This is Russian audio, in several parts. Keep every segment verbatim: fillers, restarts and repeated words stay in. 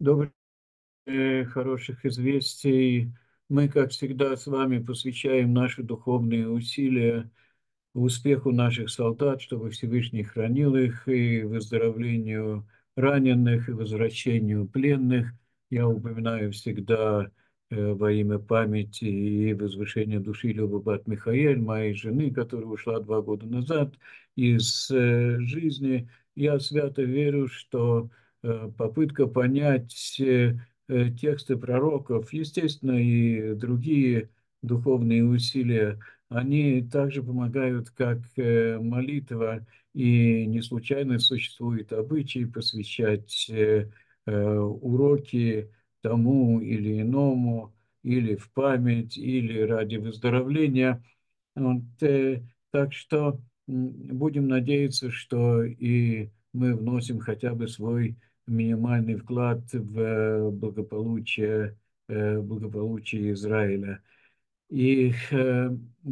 Добрый, э, хороших известий. Мы, как всегда, с вами посвящаем наши духовные усилия успеху наших солдат, чтобы Всевышний хранил их, и выздоровлению раненых, и возвращению пленных. Я упоминаю всегда э, во имя памяти и возвышения души Любоват Михаэль, моей жены, которая ушла два года назад из э, жизни. Я свято верю, что э, попытка понять э, э, тексты пророков, естественно, и другие духовные усилия, они также помогают как э, молитва, и не случайно существует обычай посвящать э, э, уроки тому или иному, или в память, или ради выздоровления. Вот, э, так что м, будем надеяться, что и мы вносим хотя бы свой минимальный вклад в э, благополучие, э, благополучие Израиля. И э,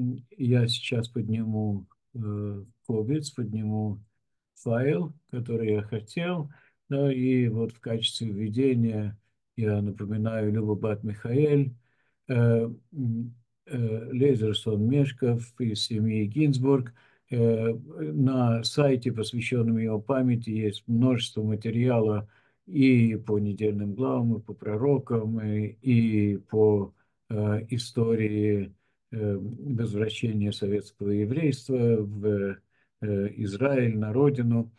я сейчас подниму э, кобец, подниму файл, который я хотел. Да, и вот в качестве введения я напоминаю Любобат Михаэль, э, м, э, Лейзерсон Мешков из семьи Гинзбург. Э, на сайте, посвященном его памяти, есть множество материала и по недельным главам, и по пророкам, и, и по э, истории э, возвращения советского еврейства в э, Израиль, на родину.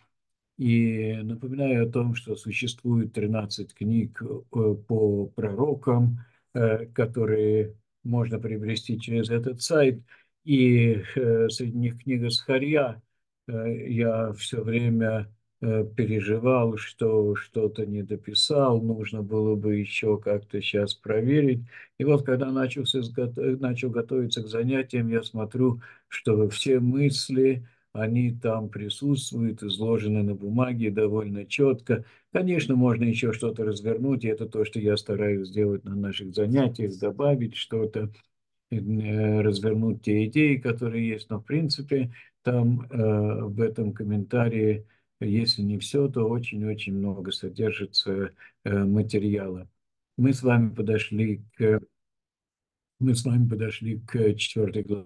И напоминаю о том, что существует тринадцать книг э, по пророкам, э, которые можно приобрести через этот сайт. И э, среди них книга Схарья. Э, Я все время э, переживал, что что-то не дописал, нужно было бы еще как-то сейчас проверить. И вот когда начался, начал готовиться к занятиям, я смотрю, что все мысли, они там присутствуют, изложены на бумаге довольно четко. Конечно, можно еще что-то развернуть, и это то, что я стараюсь сделать на наших занятиях, добавить что-то, э, развернуть те идеи, которые есть. Но, в принципе, там э, в этом комментарии, если не все, то очень-очень много содержится э, материала. Мы с вами подошли к, мы с вами подошли к четвертой главе.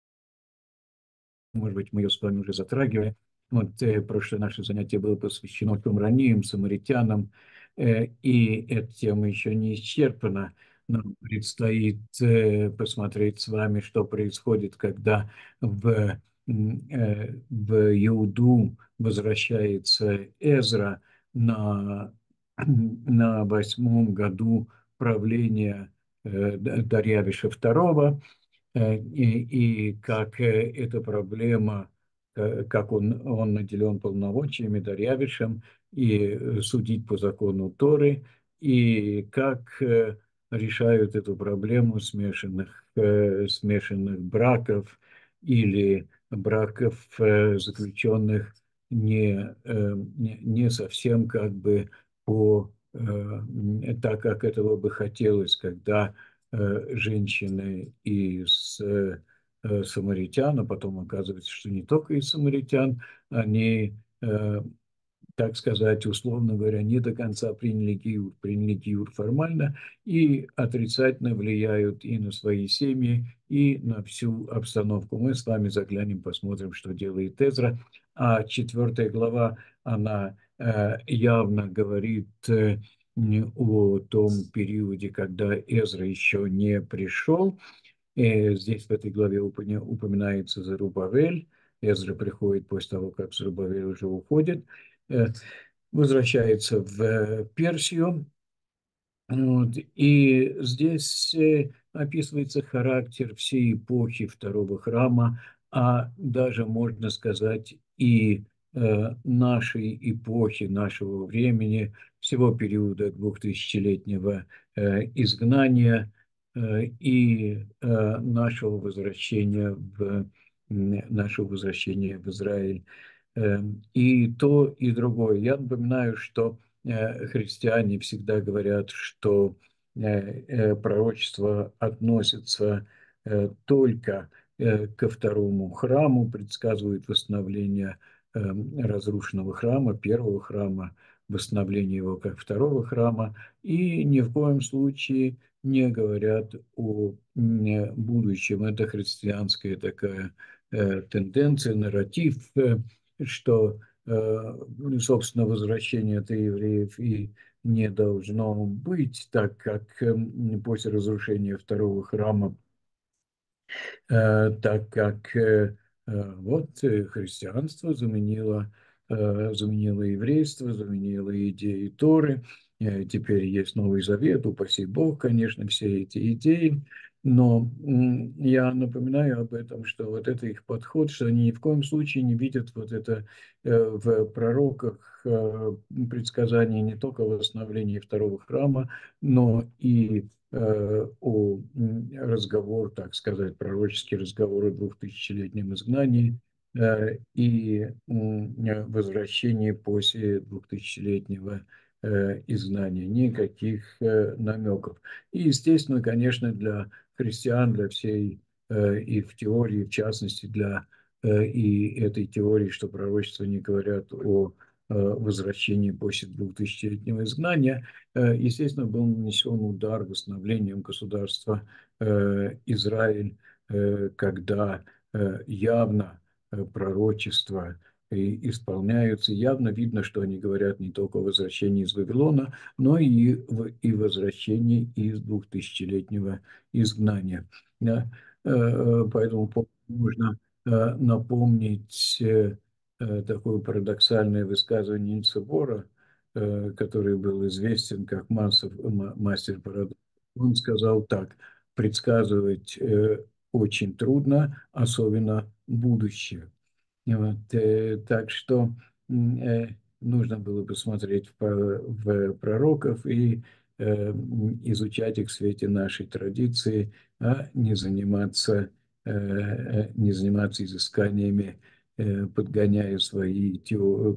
Может быть, мы ее с вами уже затрагивали. Вот э, прошлое наше занятие было посвящено романийам, самаритянам, э, и эта тема еще не исчерпана. Нам предстоит э, посмотреть с вами, что происходит, когда в, м, э, в Иуду возвращается Эзра на, на восьмом году правления э, Дарьявиша второго. Э, и, и как э, эта проблема, э, как он, он наделен полномочиями Дарьявишем и э, судить по закону Торы, и как э, решают эту проблему смешанных, э, смешанных браков или браков, э, заключенных не, э, не, не совсем как бы по э, так, как этого бы хотелось, когда э, женщины из э, э, самаритян, а потом оказывается, что не только из самаритян, они, э, так сказать, условно говоря, не до конца приняли гиур, приняли гиур формально и отрицательно влияют и на свои семьи, и на всю обстановку. Мы с вами заглянем, посмотрим, что делает Эзра. А четвертая глава, она э, явно говорит э, о том периоде, когда Эзра еще не пришел. И здесь в этой главе упоминается Зарубавель. Эзра приходит после того, как Зарубавель уже уходит, э, возвращается в э, Персию. Вот. И здесь э, описывается характер всей эпохи второго храма, а даже, можно сказать, и э, нашей эпохи, нашего времени, всего периода двухтысячелетнего э, изгнания э, и э, нашего возвращения в, нашего возвращения в Израиль. Э, И то, и другое. Я напоминаю, что э, христиане всегда говорят, что э, э, пророчество относится э, только э, ко второму храму, предсказывает восстановление э, разрушенного храма, первого храма, восстановлении его как второго храма, и ни в коем случае не говорят о будущем. Это христианская такая э, тенденция, нарратив, э, что, э, собственно, возвращение это евреев и не должно быть, так как э, после разрушения второго храма, э, так как э, э, вот э, христианство заменило, э, заменило еврейство, заменило идеи Торы. Э, Теперь есть Новый Завет, упаси Бог, конечно, все эти идеи. Но м, я напоминаю об этом, что вот это их подход, что они ни в коем случае не видят вот это э, в пророках э, предсказания не только восстановления второго храма, но и э, о м, разговор, так сказать, пророческий разговор о двухтысячелетнем изгнании э, и м, возвращении после двухтысячелетнего э, изгнания. Никаких э, намеков. И, естественно, конечно, для христиан, для всей э, и в теории, в частности, для э, и этой теории, что пророчества не говорят о э, возвращении после двухтысячелетнего изгнания, э, естественно, был нанесен удар восстановлением государства э, Израиль, э, когда э, явно э, пророчества и исполняются. Явно видно, что они говорят не только о возвращении из Вавилона, но и, в, и возвращении из двухтысячелетнего изгнания. Да? Э, э, По этому поводу нужно э, напомнить э, э, такое парадоксальное высказывание Нильса Бора, э, который был известен как массов, мастер парадокса. Он сказал так: предсказывать э, очень трудно, особенно будущее. Вот, э, так что э, нужно было посмотреть в, в пророков и э, изучать их в свете нашей традиции, а не заниматься, э, э, не заниматься изысканиями, э, подгоняя свои теории,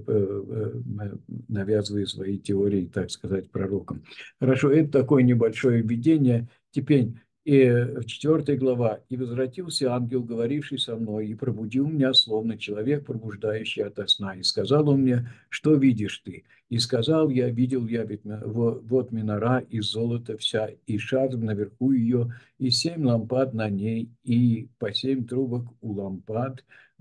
навязывая свои теории, так сказать, пророкам. Хорошо, это такое небольшое введение. Теперь и четвертая глава. «И возвратился ангел, говоривший со мной, и пробудил меня, словно человек, пробуждающий ото сна. И сказал он мне: что видишь ты? И сказал я: видел я, ведь вот минора из золота вся, и шар наверху ее, и семь лампад на ней, и по семь трубок у лампад,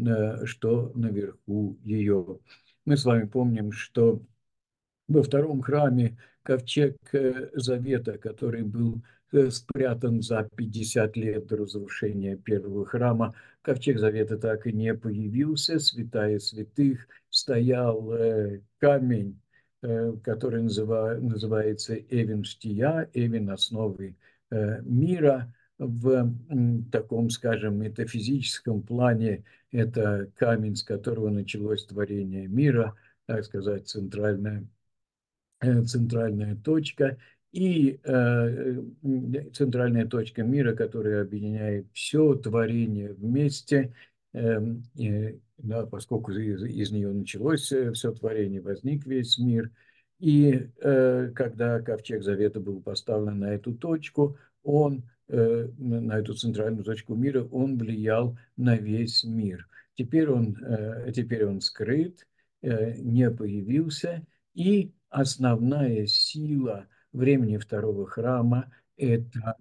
что наверху ее». Мы с вами помним, что во втором храме ковчег э, Завета, который был э, спрятан за пятьдесят лет до разрушения первого храма. Ковчег Завета так и не появился. Святая святых стоял э, камень, э, который называ, называется Эвен Штия, Эвен основы э, мира. В м, таком, скажем, метафизическом плане это камень, с которого началось творение мира, так сказать, центральная э, центральная точка и э, центральная точка мира, которая объединяет все творение вместе, э, э, да, поскольку из, из нее началось э, все творение, возник весь мир. И э, когда Ковчег Завета был поставлен на эту точку, он, э, на эту центральную точку мира, он влиял на весь мир. Теперь он, э, теперь он скрыт, э, не появился, и основная сила времени второго храма – это,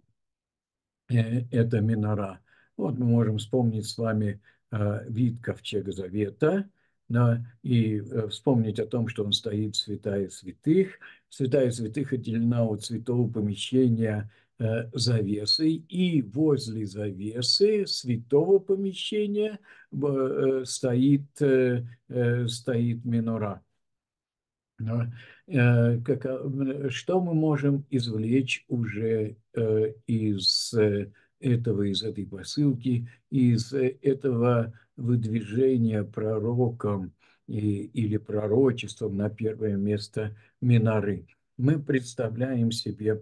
э, это минора. Вот мы можем вспомнить с вами э, вид ковчега Завета, да, и э, вспомнить о том, что он стоит в святая святых. Святая святых отделена от святого помещения э, завесой, и возле завесы святого помещения э, стоит, э, э, стоит минора. Но, э, как, э, что мы можем извлечь уже э, из э, этого, из этой посылки, из э, этого выдвижения пророком и, или пророчеством на первое место Миноры? Мы представляем себе,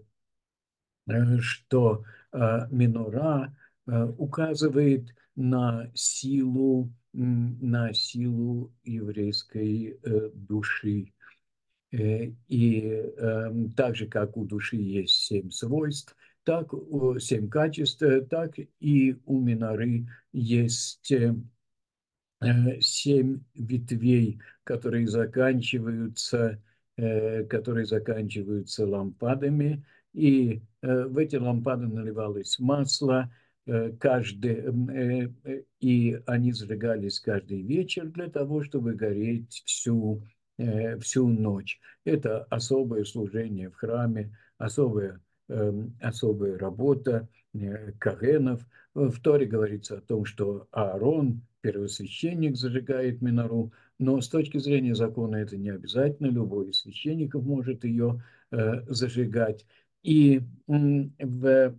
э, что э, Минора э, указывает на силу, м, на силу еврейской э, души. Э, И э, так же, как у души есть семь свойств, так у- семь качеств, э, так и у миноры есть э, э, семь ветвей, которые заканчиваются э, которые заканчиваются лампадами, и э, в эти лампады наливалось масло, э, каждый, э, э, и они зажигались каждый вечер для того, чтобы гореть всю, э, всю ночь. Это особое служение в храме, особая, э, особая работа э, кагенов. В Торе говорится о том, что Аарон, первосвященник, зажигает минору, но с точки зрения закона это не обязательно, любой из священников может ее э, зажигать. И м, в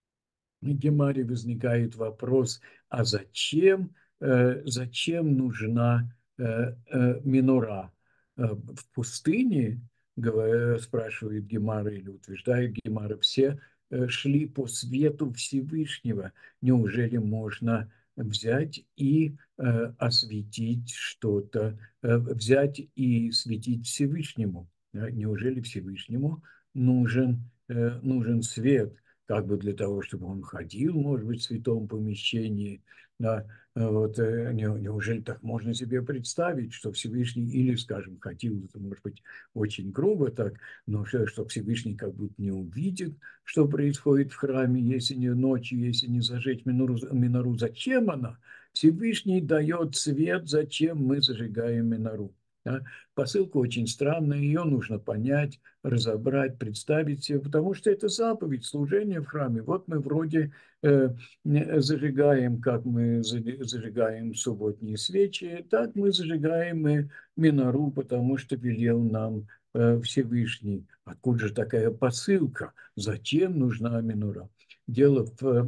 Гемаре возникает вопрос, а зачем, э, зачем нужна э, э, минора? Э, В пустыне, говоря, спрашивает Гемара или утверждает Гемара, все э, шли по свету Всевышнего. Неужели можно взять и э, осветить что-то, э, взять и светить Всевышнему? Э, Неужели Всевышнему нужен, э, нужен свет? Как бы для того, чтобы он ходил, может быть, в святом помещении. Да, вот, э, неужели так можно себе представить, что Всевышний, или, скажем, ходил, это может быть очень грубо так, но что, что Всевышний как будто не увидит, что происходит в храме, если не ночью, если не зажечь минору, минору. Зачем она? Всевышний дает свет, зачем мы зажигаем минору? Да? Посылка очень странная, ее нужно понять, разобрать, представить себе, потому что это заповедь служения в храме. Вот мы вроде э, зажигаем, как мы зажигаем субботние свечи, так мы зажигаем и минору, потому что велел нам э, Всевышний. Откуда же такая посылка? Зачем нужна минора? Дело в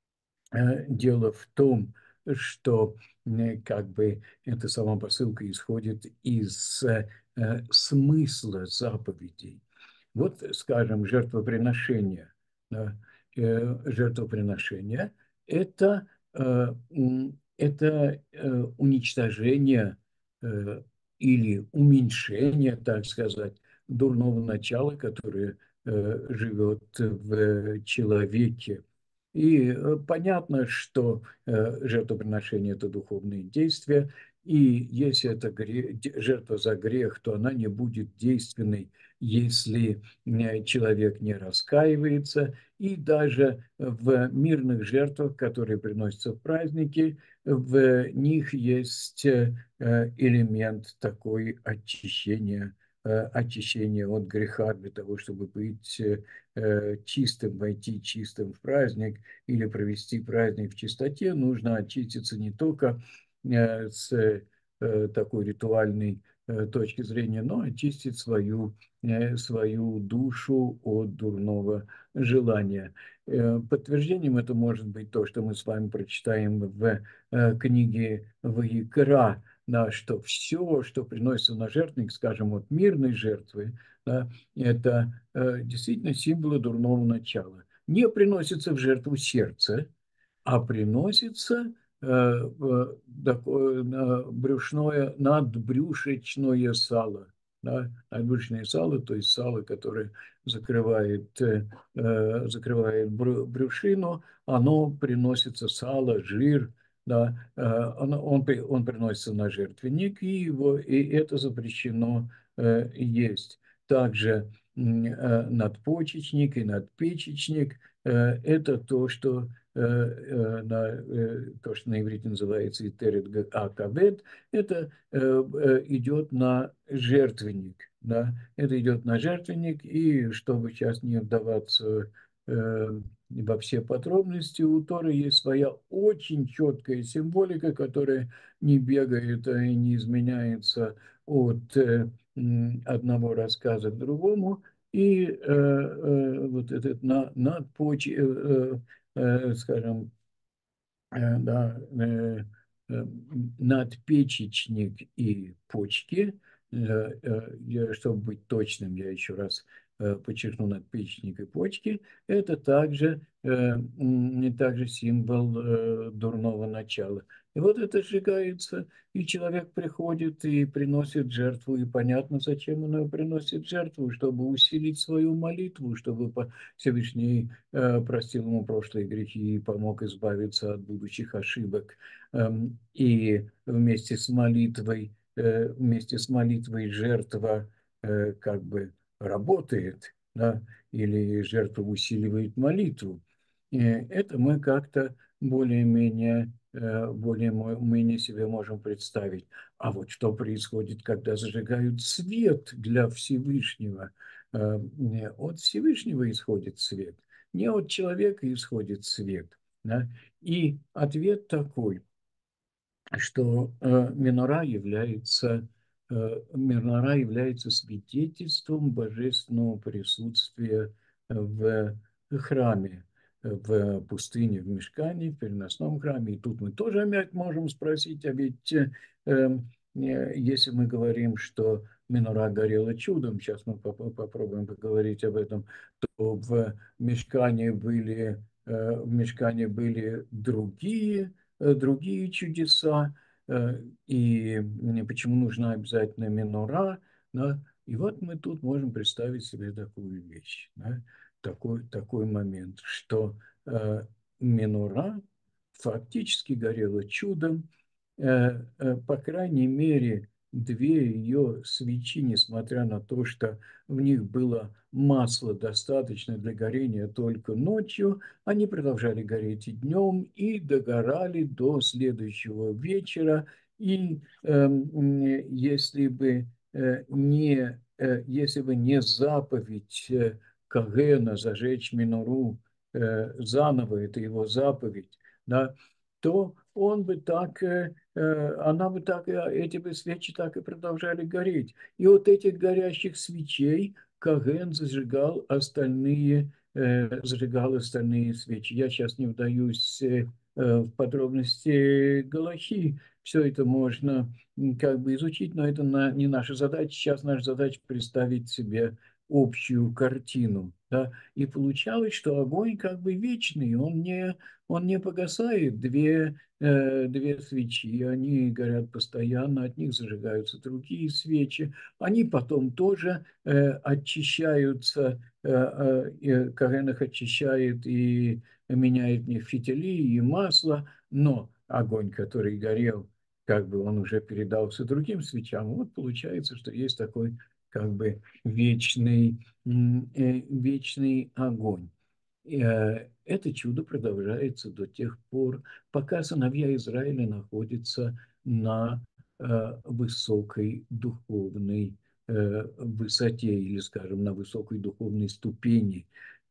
Э, Дело в том, что э, как бы эта сама посылка исходит из э, смысла заповедей. Вот, скажем, жертвоприношение. Да, э, жертвоприношение– это, э, это э, уничтожение э, или уменьшение, так сказать, дурного начала, которое э, живет в человеке. И э, понятно, что э, жертвоприношение– это духовные действия, и если это грех, жертва за грех, то она не будет действенной, если э, человек не раскаивается. И даже в мирных жертвах, которые приносятся в праздники, в них есть э, элемент такой очищения, э, очищения от греха для того, чтобы быть э, чистым, войти чистым в праздник или провести праздник в чистоте, нужно очиститься не только э, с э, такой ритуальной э, точки зрения, но очистить свою, э, свою душу от дурного желания. Э, Подтверждением это может быть то, что мы с вами прочитаем в э, книге Ваикра, да, что все, что приносится на жертвенник, скажем, от мирной жертвы, да, это э, действительно символы дурного начала. Не приносится в жертву сердце, а приносится э, э, такое э, брюшное, надбрюшечное сало. Да? Надбрюшечное сало, то есть сало, которое закрывает, э, э, закрывает брю- брюшину, оно приносится сало, жир, да, э, оно, он, при- он приносится на жертвенник, и, его, и это запрещено э, есть. Также м, э, надпочечник и надпечечник э, – это то, что э, э, на, э, то, что на иврите называется итерет акавет, это э, э, идет на жертвенник. Да? Это идет на жертвенник, и чтобы сейчас не вдаваться э, во все подробности, у Торы есть своя очень четкая символика, которая не бегает и не изменяется от э, одного рассказа к другому. И э, э, вот этот на, надпоч, э, э, э, скажем, э, да, э, э, надпечечник и почки. Э, э, я, чтобы быть точным, я еще раз э, подчеркну надпечечник и почки. Это также, э, м, также символ э, дурного начала. И вот это сжигается, и человек приходит и приносит жертву, и понятно, зачем он ее приносит жертву, чтобы усилить свою молитву, чтобы Всевышний э, простил ему прошлые грехи и помог избавиться от будущих ошибок. Эм, И вместе с молитвой, э, вместе с молитвой жертва э, как бы работает, да, или жертва усиливает молитву. Э, Это мы как-то более-менее э, более-менее себе можем представить. А вот что происходит, когда зажигают свет для Всевышнего? Э, не От Всевышнего исходит свет, не от человека исходит свет. Да? И ответ такой, что э, минора является, э, минора является свидетельством божественного присутствия в храме, в пустыне, в мешкане, в переносном храме. И тут мы тоже опять можем спросить, а ведь э, э, если мы говорим, что минора горела чудом, сейчас мы поп- попробуем поговорить об этом, то в мешкане были, э, в мешкане были другие э, другие чудеса, э, и почему нужна обязательно минора, да? И вот мы тут можем представить себе такую вещь, да? такой, такой момент, что э, минора фактически горела чудом, э, э, по крайней мере, две ее свечи, несмотря на то, что в них было масла достаточно для горения только ночью, они продолжали гореть и днем, и догорали до следующего вечера. И э, если бы э, не, э, если бы не заповедь э, Кагена зажечь минору э, заново, это его заповедь, да, то он бы так, э, э, она бы так, э, эти бы свечи так и продолжали гореть. И от этих горящих свечей Каген зажигал остальные э, зажигал остальные свечи. Я сейчас не вдаюсь э, в подробности Галахи. Все это можно как бы изучить, но это на, не наша задача. Сейчас наша задача представить себе общую картину. Да? И получалось, что огонь как бы вечный, он не, он не погасает. Две, э, две свечи, они горят постоянно, от них зажигаются другие свечи. Они потом тоже э, очищаются, э, э, Коген их очищает и меняет в них фитили и масло, но огонь, который горел, как бы он уже передался другим свечам. Вот получается, что есть такой как бы вечный, э, вечный огонь. Э, Это чудо продолжается до тех пор, пока сыновья Израиля находятся на э, высокой духовной э, высоте или, скажем, на высокой духовной ступени.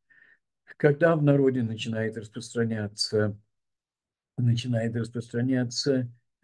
Когда в народе начинает распространяться начинает распространяться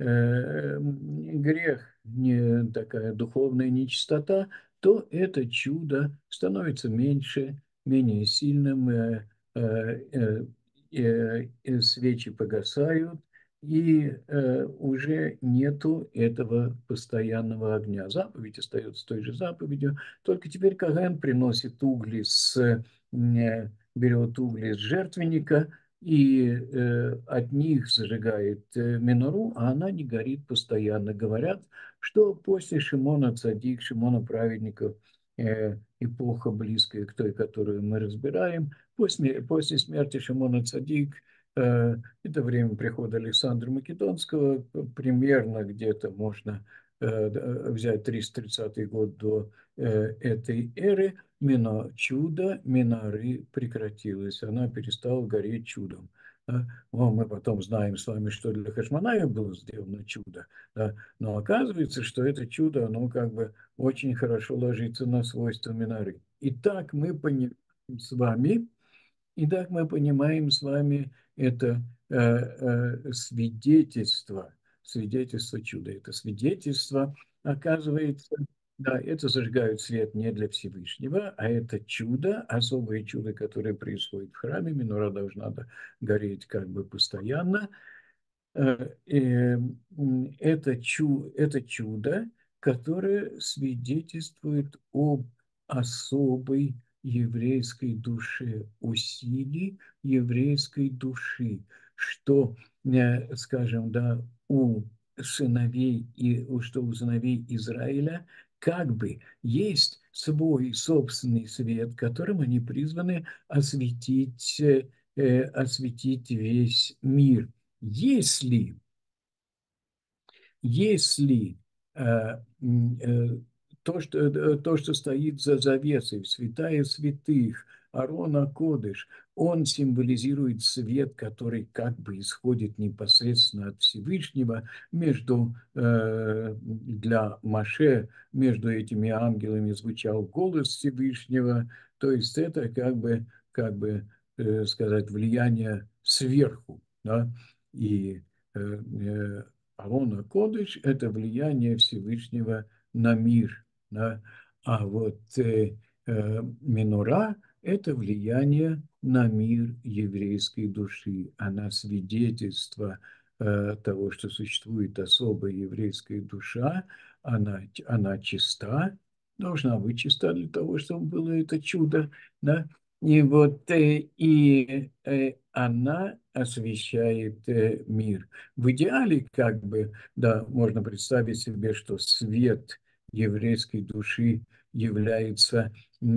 э, грех, не такая духовная нечистота, то это чудо становится меньше, менее сильным, э, э, э, э, свечи погасают, и э, уже нету этого постоянного огня. Заповедь остается той же заповедью, только теперь Каген приносит угли с, э, берет угли с жертвенника, и э, от них зажигает э, минору, а она не горит постоянно. Говорят, что после Шимона Цадик, Шимона Праведников, э, эпоха близкая к той, которую мы разбираем, после, после смерти Шимона Цадик, э, это время прихода Александра Македонского, примерно где-то можно э, взять триста тридцатый год до э, этой эры, Мина, чудо Минары прекратилось, она перестала гореть чудом. Да? Ну, мы потом знаем с вами, что для Хашманая было сделано чудо. Да? Но оказывается, что это чудо, оно как бы очень хорошо ложится на свойства Минары. Итак, мы понимаем с вами, Итак, мы понимаем с вами это э, э, свидетельство, свидетельство чуда. Это свидетельство, оказывается, да, это зажигают свет не для Всевышнего, а это чудо, особое чудо, которое происходит в храме. Минора должна гореть как бы постоянно. Э, э, это, чу, это чудо, которое свидетельствует об особой еврейской душе, о силе еврейской души, что, э, скажем, да, у сыновей и у- что у сыновей Израиля как бы есть свой собственный свет, которым они призваны осветить, э, э, осветить весь мир. Если, если э, м, э, то, что, э, то, что стоит за завесой, святая святых, Арона Кодыш, он символизирует свет, который как бы исходит непосредственно от Всевышнего между, э, для Моше, между этими ангелами звучал голос Всевышнего, то есть это как бы, как бы э, сказать, влияние сверху, да, и э, э, Арона Кодыш – это влияние Всевышнего на мир, да, а вот э, э, Менура – это влияние на мир еврейской души, она свидетельство э, того, что существует особая еврейская душа, она, она чиста, должна быть чиста для того, чтобы было это чудо, да, и вот э, и э, она освещает э, мир. В идеале, как бы, да, можно представить себе, что свет еврейской души является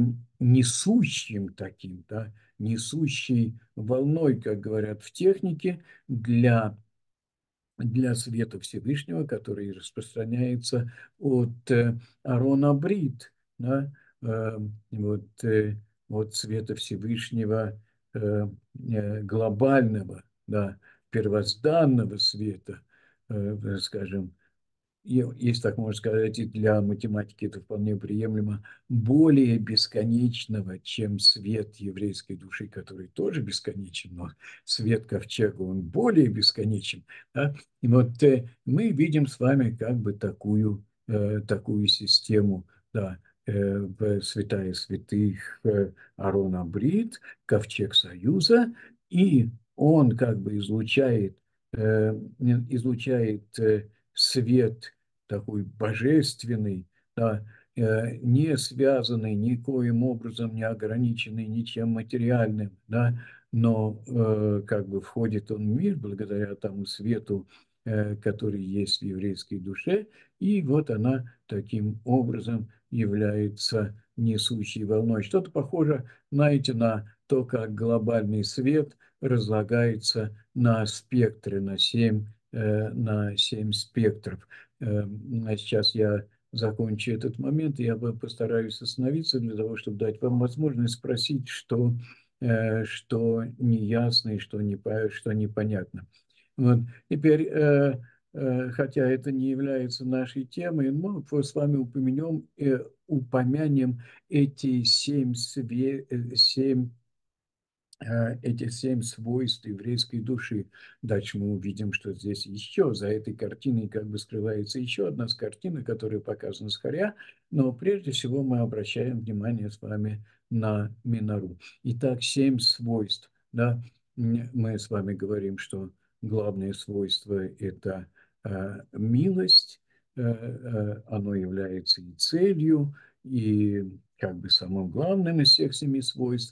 несущим таким, да, несущей волной, как говорят в технике, для для света Всевышнего, который распространяется от э, Арона Брит, да, э, вот, э, от света Всевышнего э, э, глобального, да, первозданного света, э, скажем, если так можно сказать, и для математики это вполне приемлемо, более бесконечного, чем свет еврейской души, который тоже бесконечен, но свет ковчега, он более бесконечен. Да? И вот э, мы видим с вами как бы такую, э, такую систему, да, э, святая святых э, Арона Брит, ковчег Союза, и он как бы излучает, э, излучает э, свет такой божественный, да, э, не связанный никоим образом, не ограниченный ничем материальным, да, но э, как бы входит он в мир благодаря тому свету, э, который есть в еврейской душе, и вот она таким образом является несущей волной. Что-то похоже, знаете, на то, как глобальный свет разлагается на спектры, на семь, э, на семь спектров. Э, сейчас я закончу этот момент, и я постараюсь остановиться для того, чтобы дать вам возможность спросить, что, э, что неясно и что, не, что непонятно. Вот. Теперь, э, э, хотя это не является нашей темой, мы с вами упомянем, э, упомянем эти семь, све, э, семь эти семь свойств еврейской души. Дальше мы увидим, что здесь еще за этой картиной как бы скрывается еще одна картина, которая показана с хоря, но прежде всего мы обращаем внимание с вами на Минору. Итак, семь свойств. Да? Мы с вами говорим, что главное свойство – это э, милость, э, э, оно является и целью, и как бы самым главным из всех семи свойств.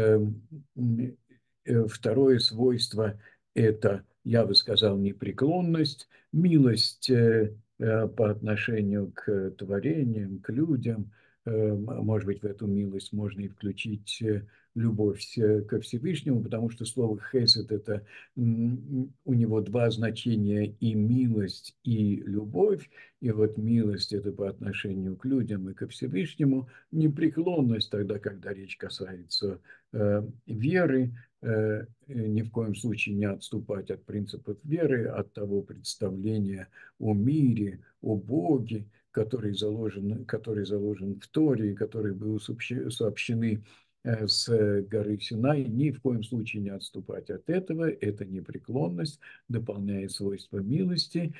Второе свойство – это, я бы сказал, непреклонность, милость по отношению к творениям, к людям. Может быть, в эту милость можно и включить любовь ко Всевышнему, потому что слово «хесед» – это у него два значения – и милость, и любовь. И вот милость – это по отношению к людям и ко Всевышнему, непреклонность тогда, когда речь касается э, веры, э, ни в коем случае не отступать от принципов веры, от того представления о мире, о Боге, который заложен, который заложен в Торе, которые были сообщены с горы Синай, ни в коем случае не отступать от этого. Это непреклонность, дополняет свойства милости.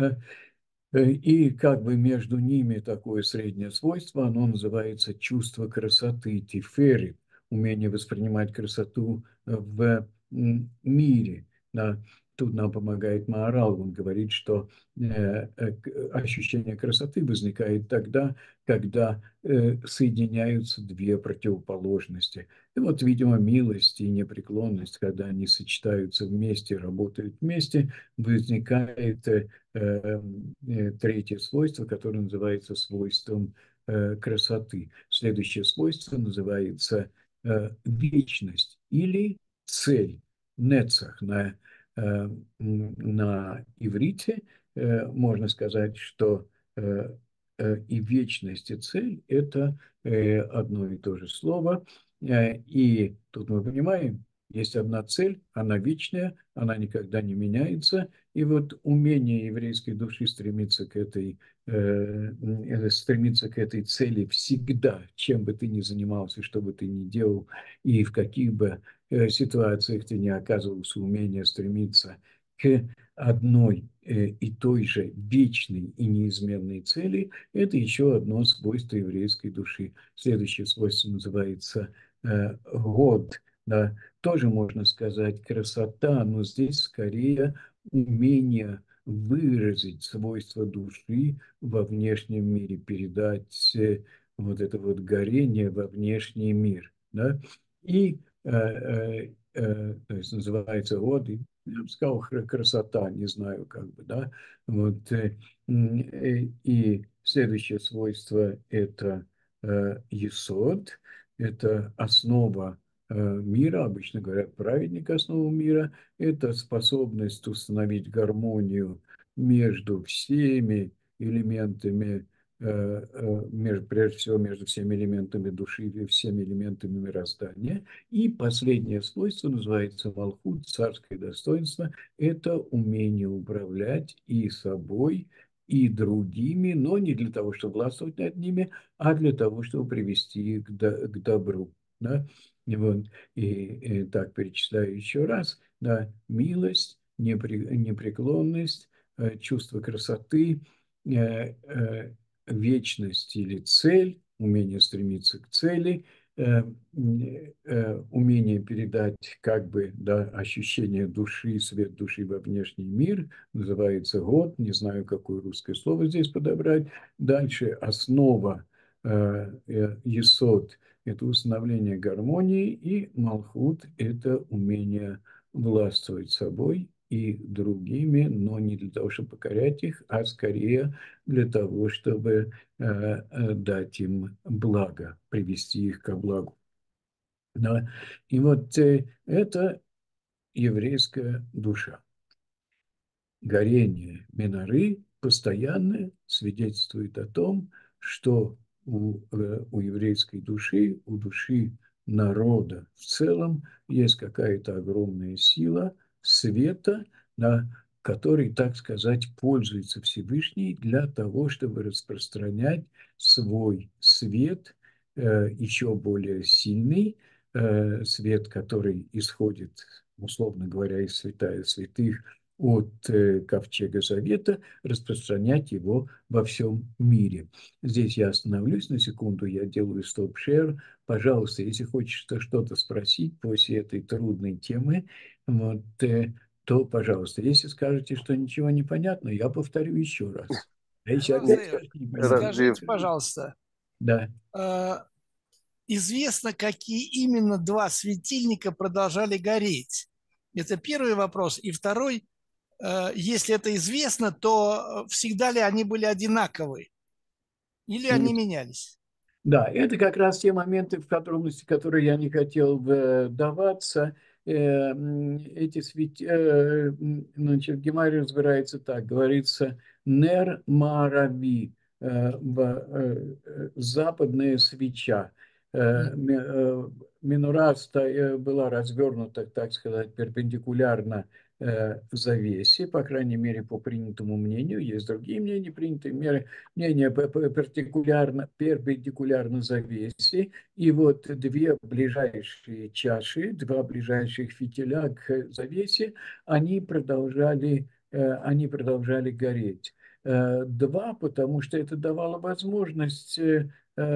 И как бы между ними такое среднее свойство, оно называется чувство красоты, тиферит, умение воспринимать красоту в мире. Да. Тут нам помогает Маорал, он говорит, что э, ощущение красоты возникает тогда, когда э, соединяются две противоположности. И вот, видимо, милость и непреклонность, когда они сочетаются вместе, работают вместе, возникает э, э, третье свойство, которое называется свойством э, красоты. Следующее свойство называется э, вечность или цель, нецах на, э, на иврите. Э, можно сказать, что э, э, и вечность, и цель – это э, одно и то же слово. Э, И тут мы понимаем, есть одна цель, она вечная, она никогда не меняется. И вот умение еврейской души стремиться к этой, э, э, стремиться к этой цели всегда, чем бы ты ни занимался, что бы ты ни делал, и в каких бы э, ситуациях ты не оказывался, умение стремиться к одной э, и той же вечной и неизменной цели – это еще одно свойство еврейской души. Следующее свойство называется э, год. Да. Тоже можно сказать красота, но здесь скорее умение выразить свойства души во внешнем мире, передать э, вот это вот горение во внешний мир. Да? И э, э, э, то есть называется год, и я бы сказал, красота, не знаю, как бы, да. Вот, э, э, и следующее свойство – это э, есод, это основа э, мира, обычно говорят, праведник – основа мира, это способность установить гармонию между всеми элементами, э, э, между, прежде всего между всеми элементами души и всеми элементами мироздания. И последнее свойство называется Малхут, царское достоинство. Это умение управлять и собой, и другими, но не для того, чтобы властвовать над ними, а для того, чтобы привести их к, до, к добру. Да? И, вот, и, и так перечисляю еще раз. Да? Милость, непри, непреклонность, э, чувство красоты, э, э, вечность или цель, умение стремиться к цели – э, э, умение передать как бы да, ощущение души, свет души во внешний мир, называется год, не знаю, какое русское слово здесь подобрать. Дальше основа, э, э, есод – это установление гармонии, и малхут – это умение властвовать собой и другими, но не для того, чтобы покорять их, а скорее для того, чтобы э, э, дать им благо, привести их ко благу. Да? И вот э, это еврейская душа. Горение миноры постоянно свидетельствует о том, что у, э, у еврейской души, у души народа в целом есть какая-то огромная сила света, на который, так сказать, пользуется Всевышний для того, чтобы распространять свой свет, э, еще более сильный, э, свет, который исходит, условно говоря, из святая святых, от э, Ковчега Завета, распространять его во всем мире. Здесь я остановлюсь на секунду, я делаю стоп-шер. Пожалуйста, если хочешь что-то спросить после этой трудной темы, вот, э, то, пожалуйста. Если скажете, что ничего не понятно, я повторю еще раз. А если опять Равзель, скажете непонятно, скажите, Равзив, пожалуйста, да. э, известно, какие именно два светильника продолжали гореть? Это первый вопрос. И второй, э, если это известно, то всегда ли они были одинаковы? Или они менялись? Да, это как раз те моменты, в подробности, которые я не хотел бы вдаваться. Э, м, Эти свет... э, м, значит, в Гемаре разбирается так, говорится «нер марави», э, в- э, э, западная свеча. Э, ме- э, Менура ста- э, была развернута, так сказать, перпендикулярно э, завесе, по крайней мере, по принятому мнению. Есть другие мнения, принятые меры мнение перпендикулярно, перпендикулярно завесе, и вот две ближайшие чаши, два ближайших фитиля к завесе, они продолжали, э, они продолжали гореть. Э, Два, потому что это давало возможность, э,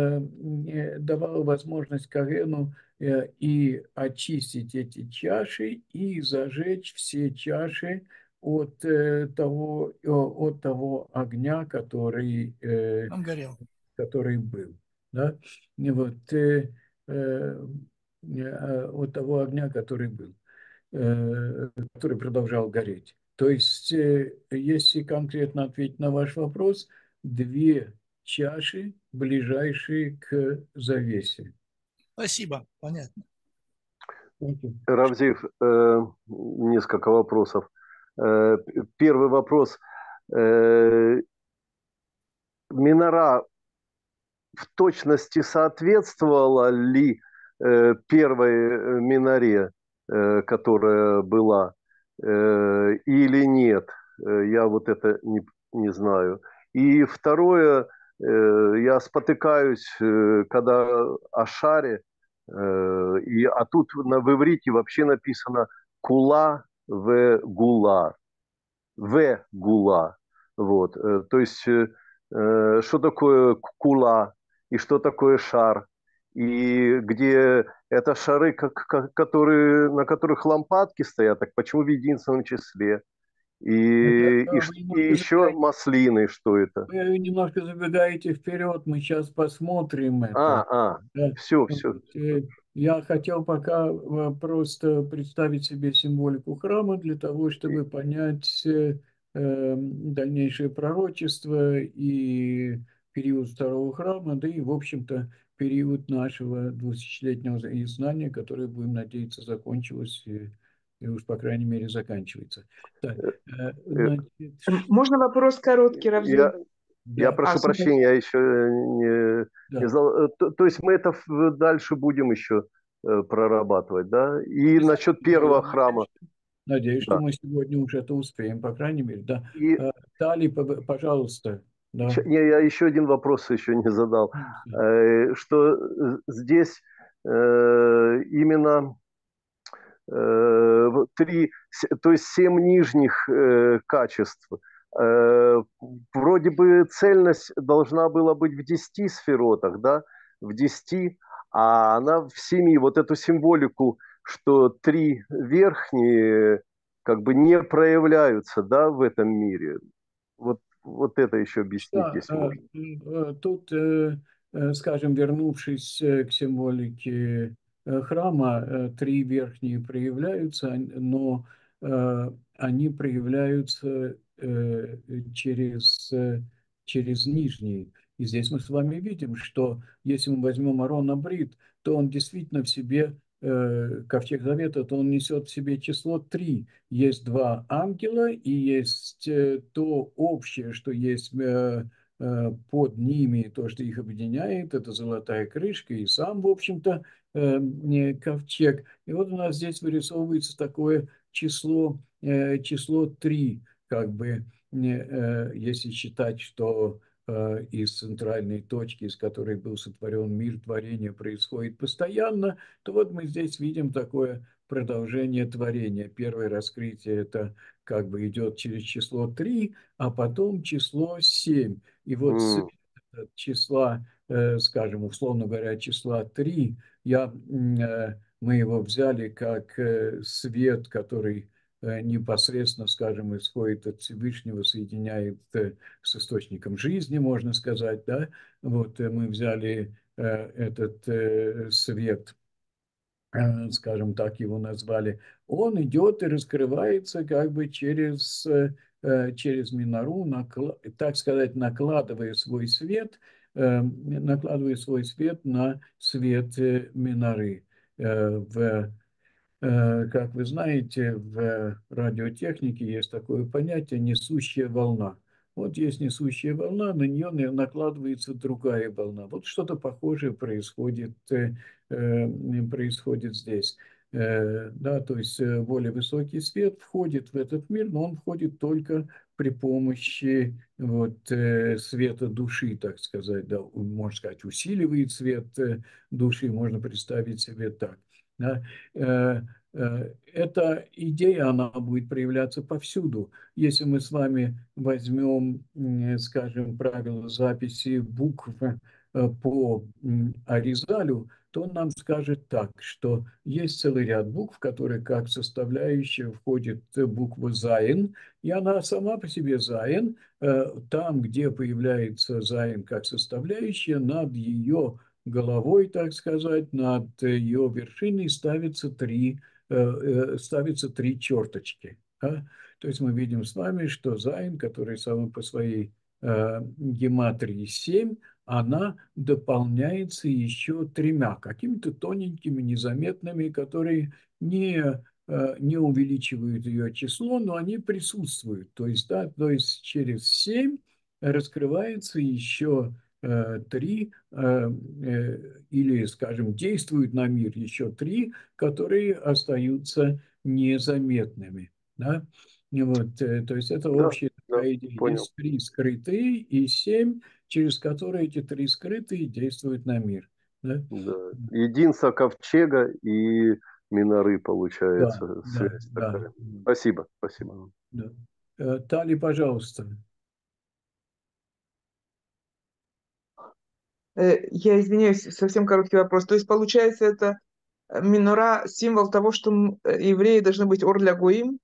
э, давало возможность Коэну э, и очистить эти чаши, и зажечь все чаши от э, того, э, от того огня, который, э, Он горел. который был. Да? И вот, э, э, э, от того огня, который был, э, который продолжал гореть. То есть, э, если конкретно ответить на ваш вопрос, две чаши, ближайшие к завесе. Спасибо, понятно. Окей. Равзив, э, несколько вопросов. Э, Первый вопрос. Э, минора в точности соответствовала ли э, первой э, миноре, э, которая была, э, или нет? Э, Я вот это не, не знаю. И второе, э, я спотыкаюсь, э, когда о шаре, э, и, а тут на, в иврите вообще написано «кула в гула». В гула. Вот. Э, То есть, э, э, что такое кула и что такое шар, и где это шары, как, как- которые, на которых лампадки стоят, так почему в единственном числе? Это И, и, э, ш- вы и немножко еще забегаете, маслины, что это? вы немножко забегаете вперед, мы сейчас посмотрим А, это. а, Да. все, Вот, все. э, Я хотел пока э, просто представить себе символику храма для того, чтобы понять э, э, дальнейшее пророчество и период второго храма, да и, в общем-то, период нашего двухтысячелетнего изгнания, которое, будем надеяться, закончилось и, и уж, по крайней мере, заканчивается. Так, э, Э, значит, М, Можно вопрос короткий, Я, Равзель? я да, А, прошу снова- прощения, я еще не, не да. знал. Э, То, то есть мы это в- дальше будем еще э, прорабатывать, да? И насчет Обязательно. Я первого надеюсь, храма, что надеюсь, что да. мы сегодня уже это успеем, по крайней мере, да. И Э, Тали, п- пожалуйста, Щ- да. Не, я еще один вопрос еще не задал. Конечно. Э, Что э, здесь э, именно э, вот три, с- то есть семь нижних э, качеств. Э, Вроде бы цельность должна была быть в десяти сферотах, да, в десяти, а она в семи. Вот эту символику, что три верхние как бы не проявляются, да, в этом мире. Вот, вот это еще объяснить, Да, если э, можно. э, тут, э, э, скажем, вернувшись э, к символике э, храма, э, три верхние проявляются, но э, они проявляются э, через, э, через нижние. И здесь мы с вами видим, что если мы возьмем Аарона Брит, то он действительно в себе, э, ковчег Завета, то он несет в себе число три. Есть два ангела и есть э, то общее, что есть э, э, под ними, то, что их объединяет, это золотая крышка и сам, в общем-то, э, не ковчег. И вот у нас здесь вырисовывается такое число, э, число три, как бы, не, э, если считать, что э, из центральной точки, из которой был сотворен мир, творение происходит постоянно, то вот мы здесь видим такое продолжение творения. Первое раскрытие это как бы идет через число три, а потом число семь. И вот свет М. от числа, э, скажем, условно говоря, числа три, я, м, э, мы его взяли как э, свет, который э, непосредственно, скажем, исходит от Всевышнего, соединяет э, с источником жизни, можно сказать, да. Вот э, мы взяли э, этот э, свет, э, скажем так, его назвали, он идет и раскрывается как бы через, э, э, через минору, накла- так сказать, накладывая свой свет, э, накладывая свой свет на свет э, миноры. Э, В Э, Как вы знаете, в радиотехнике есть такое понятие «несущая волна». Вот есть несущая волна, на нее на- накладывается другая волна. Вот что-то похожее происходит, э, э, происходит здесь. Э, Да, то есть э, более высокий свет входит в этот мир, но он входит только при помощи вот, э, света души, так сказать. Да, можно сказать, усиливает свет э, души, можно представить себе так. Да. Э, э, Эта идея, она будет проявляться повсюду. Если мы с вами возьмем, м, скажем, правила записи букв э, по м, Аризалю, то он нам скажет так, что есть целый ряд букв, которые как составляющая входит э, буква «Зайн», и она сама по себе «Зайн». Э, Там, где появляется «Зайн» как составляющая, над ее головой, так сказать, над ее вершиной ставится три, э, э, ставится три черточки. Да? То есть мы видим с вами, что Зайн, который сам по своей э, гематрии семь, она дополняется еще тремя, какими-то тоненькими, незаметными, которые не, э, не увеличивают ее число, но они присутствуют. То есть, да, то есть через семь раскрывается еще э, три, э, э, или, скажем, действуют на мир еще три, которые остаются незаметными. Да? Вот, э, то есть это Да, общая да, такая идея. понял. Есть три скрытые и семь, через которые эти три скрытые действуют на мир. Да, Да. Единство ковчега и миноры, да, получается, да, связь да. такая. Спасибо, спасибо. Да. Э, Тали, пожалуйста. Э, Я извиняюсь, совсем короткий вопрос. То есть, получается, это э, минора символ того, что м, э, евреи должны быть ор для гоим?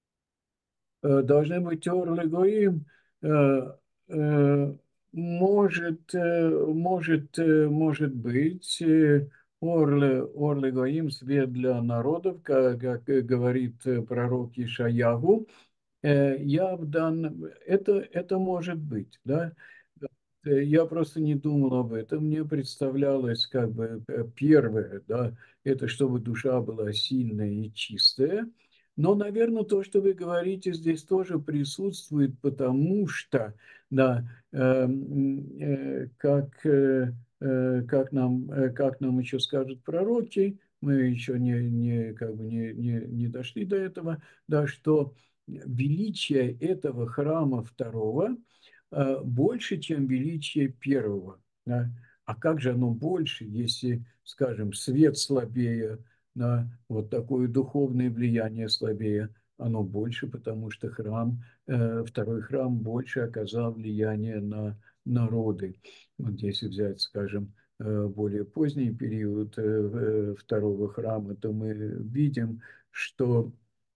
Э, должны быть орлы гоим. Э, э, Может, э, может, э, может быть, э, орлы, орлы гоим, свет для народов, как, как говорит э, пророк Ишаягу. Э, Я в данном... Это, это может быть, да. Э, Я просто не думал об этом. Мне представлялось как бы э, первое, да, это чтобы душа была сильная и чистая. Но, наверное, то, что вы говорите, здесь тоже присутствует, потому что, да, э, м, э, как, э, э, как нам, э, как нам еще скажут пророки, мы еще не, не, как бы не, не, не дошли до этого, да, что величие этого храма второго э, больше, чем величие первого. Да? А как же оно больше, если, скажем, свет слабее, да, вот такое духовное влияние слабее, оно больше, потому что храм, э, второй храм больше оказал влияние на народы. Вот если взять, скажем, э, более поздний период э, э, второго храма, то мы видим, что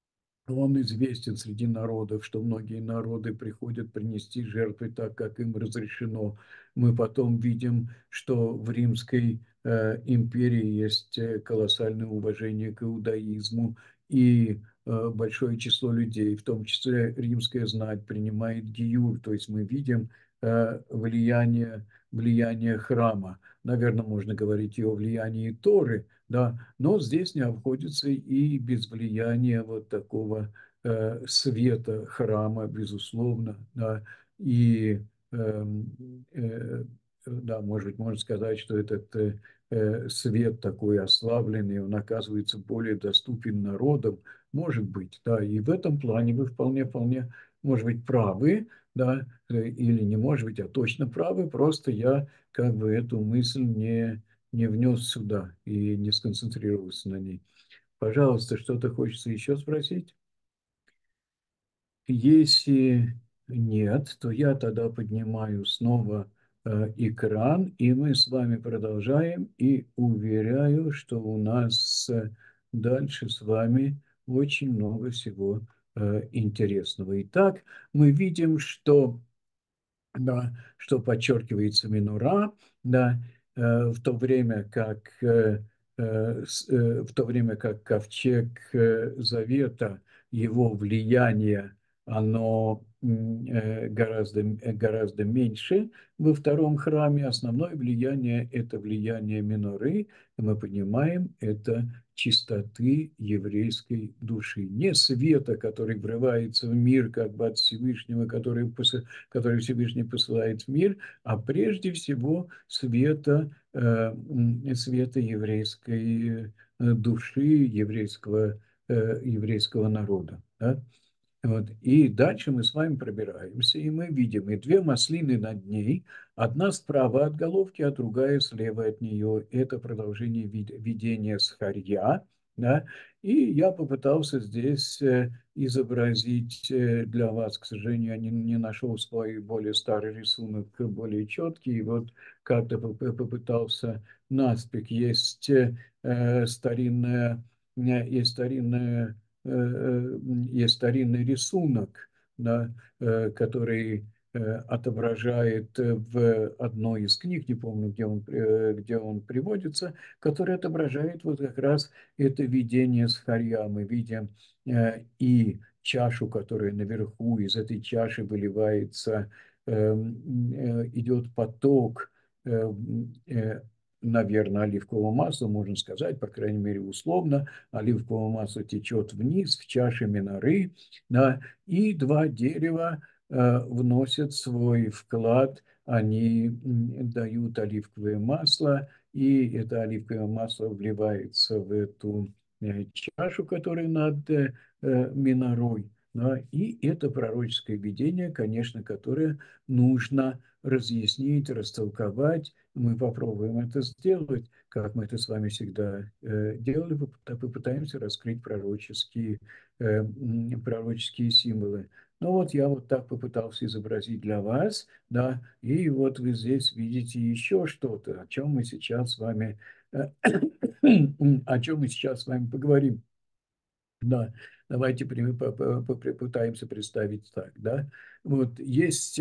он известен среди народов, что многие народы приходят принести жертвы так, как им разрешено. Мы потом видим, что в Римской э, империи есть э, колоссальное уважение к иудаизму, и э, большое число людей, в том числе римская знать, принимает гиюр. То есть мы видим э, влияние, влияние храма. Наверное, можно говорить и о влиянии Торы, да, но здесь не обходится и без влияния вот такого э, света храма, безусловно, да, и э, э, да, может быть, можно сказать, что этот э, э, свет такой ослабленный, он оказывается более доступен народам, может быть, да, и в этом плане вы вполне, вполне, может быть, правы, да, э, или не может быть, а точно правы, просто я как бы эту мысль не не внес сюда и не сконцентрировался на ней. Пожалуйста, что-то хочется еще спросить? Если нет, то я тогда поднимаю снова э, экран, и мы с вами продолжаем. И уверяю, что у нас э, дальше с вами очень много всего э, интересного. Итак, мы видим, что да, что подчеркивается минура, да, э, в то время как э, э, с- э, в то время как ковчег э, Завета, его влияние, оно м, э, гораздо, э, гораздо меньше во втором храме. Основное влияние – это влияние миноры, и мы понимаем, это чистоты еврейской души. Не света, который врывается в мир как бы от Всевышнего, который пос- который Всевышний посылает в мир, а прежде всего света, э, света еврейской э, души, еврейского, э, еврейского народа. Да? Вот. И дальше мы с вами пробираемся, и мы видим и две маслины над ней, одна справа от головки, а другая слева от нее. Это продолжение видения Схарья. Да? И я попытался здесь э, изобразить э, для вас, к сожалению, я не, не нашел свой более старый рисунок, более четкий. И вот как-то попытался наспех. Есть э, старинная, э, есть старинная э, э, есть старинный рисунок, да, э, который э, отображает э, в одной из книг, не помню, где он, э, где он приводится, который отображает вот как раз это видение Схарья. Мы видим э, и чашу, которая наверху, из этой чаши выливается, э, э, идет поток, э, э, наверное, оливкового масла, можно сказать, по крайней мере, условно, оливковое масло течет вниз в чаше миноры, да, и два дерева, вносят свой вклад, они дают оливковое масло, и это оливковое масло вливается в эту чашу, которая над минорой. Да, и это пророческое видение, конечно, которое нужно разъяснить, растолковать. Мы попробуем это сделать, как мы это с вами всегда э, делали, попытаемся раскрыть пророческие, э, пророческие символы. Ну вот я вот так попытался изобразить для вас, да, и вот вы здесь видите еще что-то, о чем мы сейчас с вами, э, о чем мы сейчас с вами поговорим. Да, давайте попытаемся представить так, да. Вот есть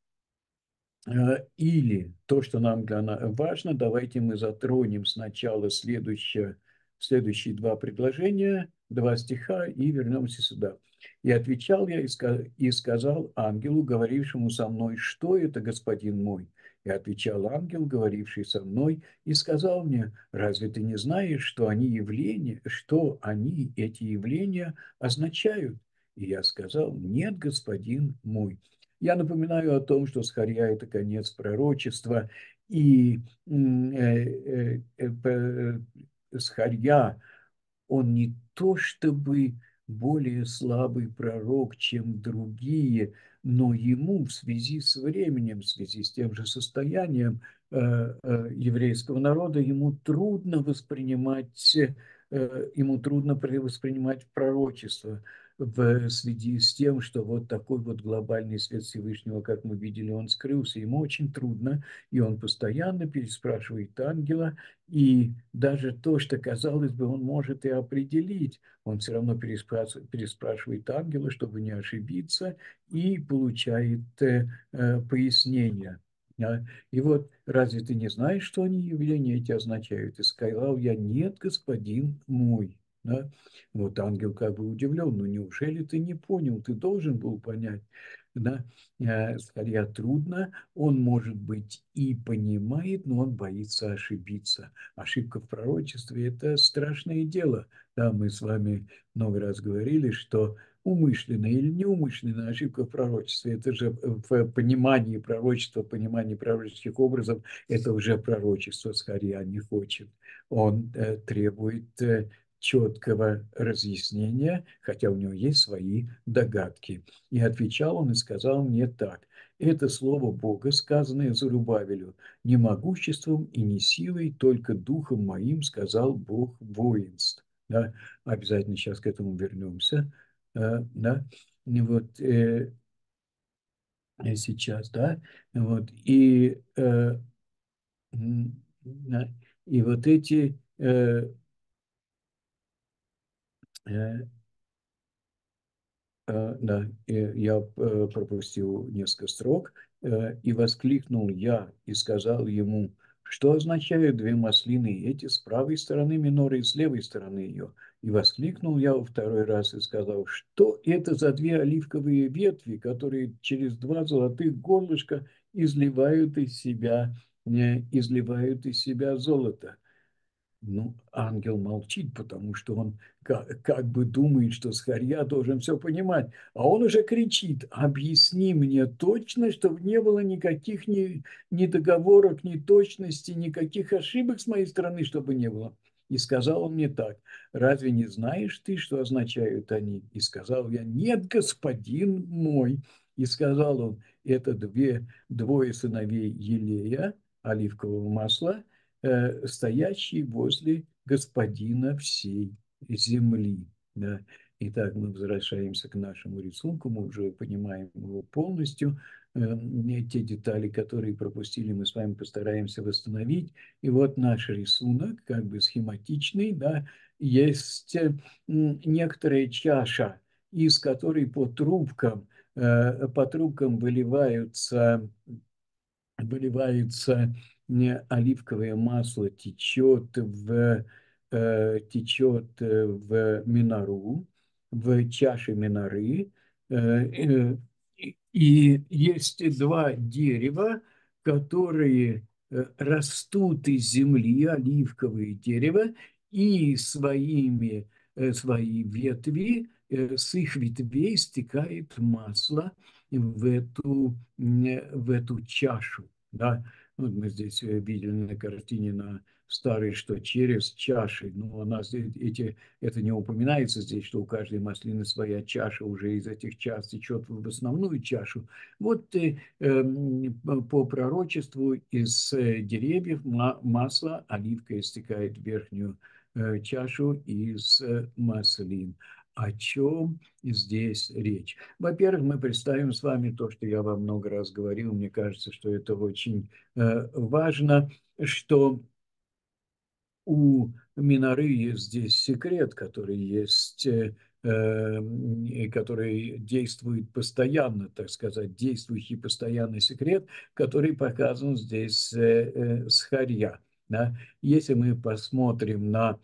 или то, что нам для нас важно, давайте мы затронем сначала следующее, следующие два предложения, два стиха, и вернемся сюда. «И отвечал я и сказал ангелу, говорившему со мной, что это, господин мой? И отвечал ангел, говоривший со мной, и сказал мне, разве ты не знаешь, что они явления, что они, эти явления, означают? И я сказал, нет, господин мой». Я напоминаю о том, что Схарья – это конец пророчества, и э, э, э, Схарья, он не то чтобы более слабый пророк, чем другие, но ему в связи с временем, в связи с тем же состоянием э, э, еврейского народа, ему трудно воспринимать, э, ему трудно воспринимать пророчество в связи с тем, что вот такой вот глобальный свет Всевышнего, как мы видели, он скрылся. Ему очень трудно, и он постоянно переспрашивает ангела, и даже то, что, казалось бы, он может и определить, он все равно переспрашивает, переспрашивает ангела, чтобы не ошибиться, и получает э, э, пояснение. Да? И вот, разве ты не знаешь, что они явления эти означают? И сказал я, нет, господин мой. Да? Вот ангел как бы удивлен, ну неужели ты не понял, ты должен был понять. Да? Скорее трудно, он, может быть, и понимает, но он боится ошибиться. Ошибка в пророчестве – это страшное дело. Да, мы с вами много раз говорили, что умышленная или неумышленная ошибка в пророчестве – это же в понимании пророчества, понимании пророческих образов, это уже пророчество скорее не хочет. Он э, требует э, четкого разъяснения, хотя у него есть свои догадки. И отвечал он и сказал мне так. Это слово Бога, сказанное Зарубавелю, не могуществом и не силой, только духом моим, сказал Бог воинств. Да? Обязательно сейчас к этому вернемся. Да? И вот э, сейчас, да, вот, и, э, и вот эти э, э, да, я пропустил несколько строк. «И воскликнул я и сказал ему, что означают две маслины эти с правой стороны миноры и с левой стороны ее. И воскликнул я во второй раз и сказал, что это за две оливковые ветви, которые через два золотых горлышка изливают из себя, изливают из себя золото». Ну, ангел молчит, потому что он как, как бы думает, что Схарья должен все понимать. А он уже кричит, объясни мне точно, чтобы не было никаких ни, ни договорок, ни точности, никаких ошибок с моей стороны, чтобы не было. И сказал он мне так, разве не знаешь ты, что означают они? И сказал я, нет, господин мой. И сказал он, это две, двое сыновей Елея, оливкового масла, стоящий возле господина всей земли. Да. Итак, мы возвращаемся к нашему рисунку, мы уже понимаем его полностью. Те детали, которые пропустили, мы с вами постараемся восстановить. И вот наш рисунок, как бы схематичный, да, есть некоторая чаша, из которой по трубкам, по трубкам выливаются выливается оливковое масло, течет в, э, течет в минору, в чаше миноры. Э, и есть два дерева, которые растут из земли, оливковое дерево, и своими, свои ветви, с их ветвей стекает масло, в эту, в эту чашу. Да? Вот мы здесь видели на картине на старой, что через чаши, но у нас эти, это не упоминается здесь, что у каждой маслины своя чаша, уже из этих чаш течет в основную чашу. Вот э, по пророчеству из деревьев масло, оливка истекает в верхнюю э, чашу из маслин. О чем здесь речь? Во-первых, мы представим с вами то, что я вам много раз говорил, мне кажется, что это очень э, важно, что у Миноры есть здесь секрет, который есть, э, э, который действует постоянно, так сказать, действующий постоянный секрет, который показан здесь э, э, с Харья. Да? Если мы посмотрим на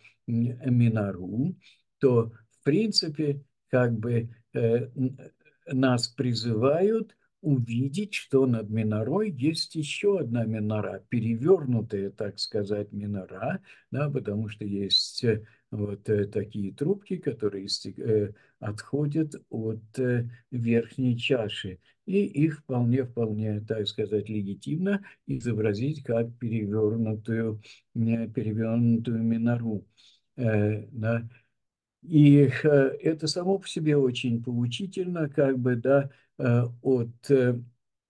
Минору, то, в принципе, как бы э, нас призывают увидеть, что над минорой есть еще одна минора, перевернутая, так сказать, минора, да, потому что есть э, вот э, такие трубки, которые э, отходят от э, верхней чаши. И их вполне-вполне, так сказать, легитимно изобразить как перевернутую, э, перевернутую минору. Э, да. И э, это само по себе очень поучительно, как бы, да, э, от э,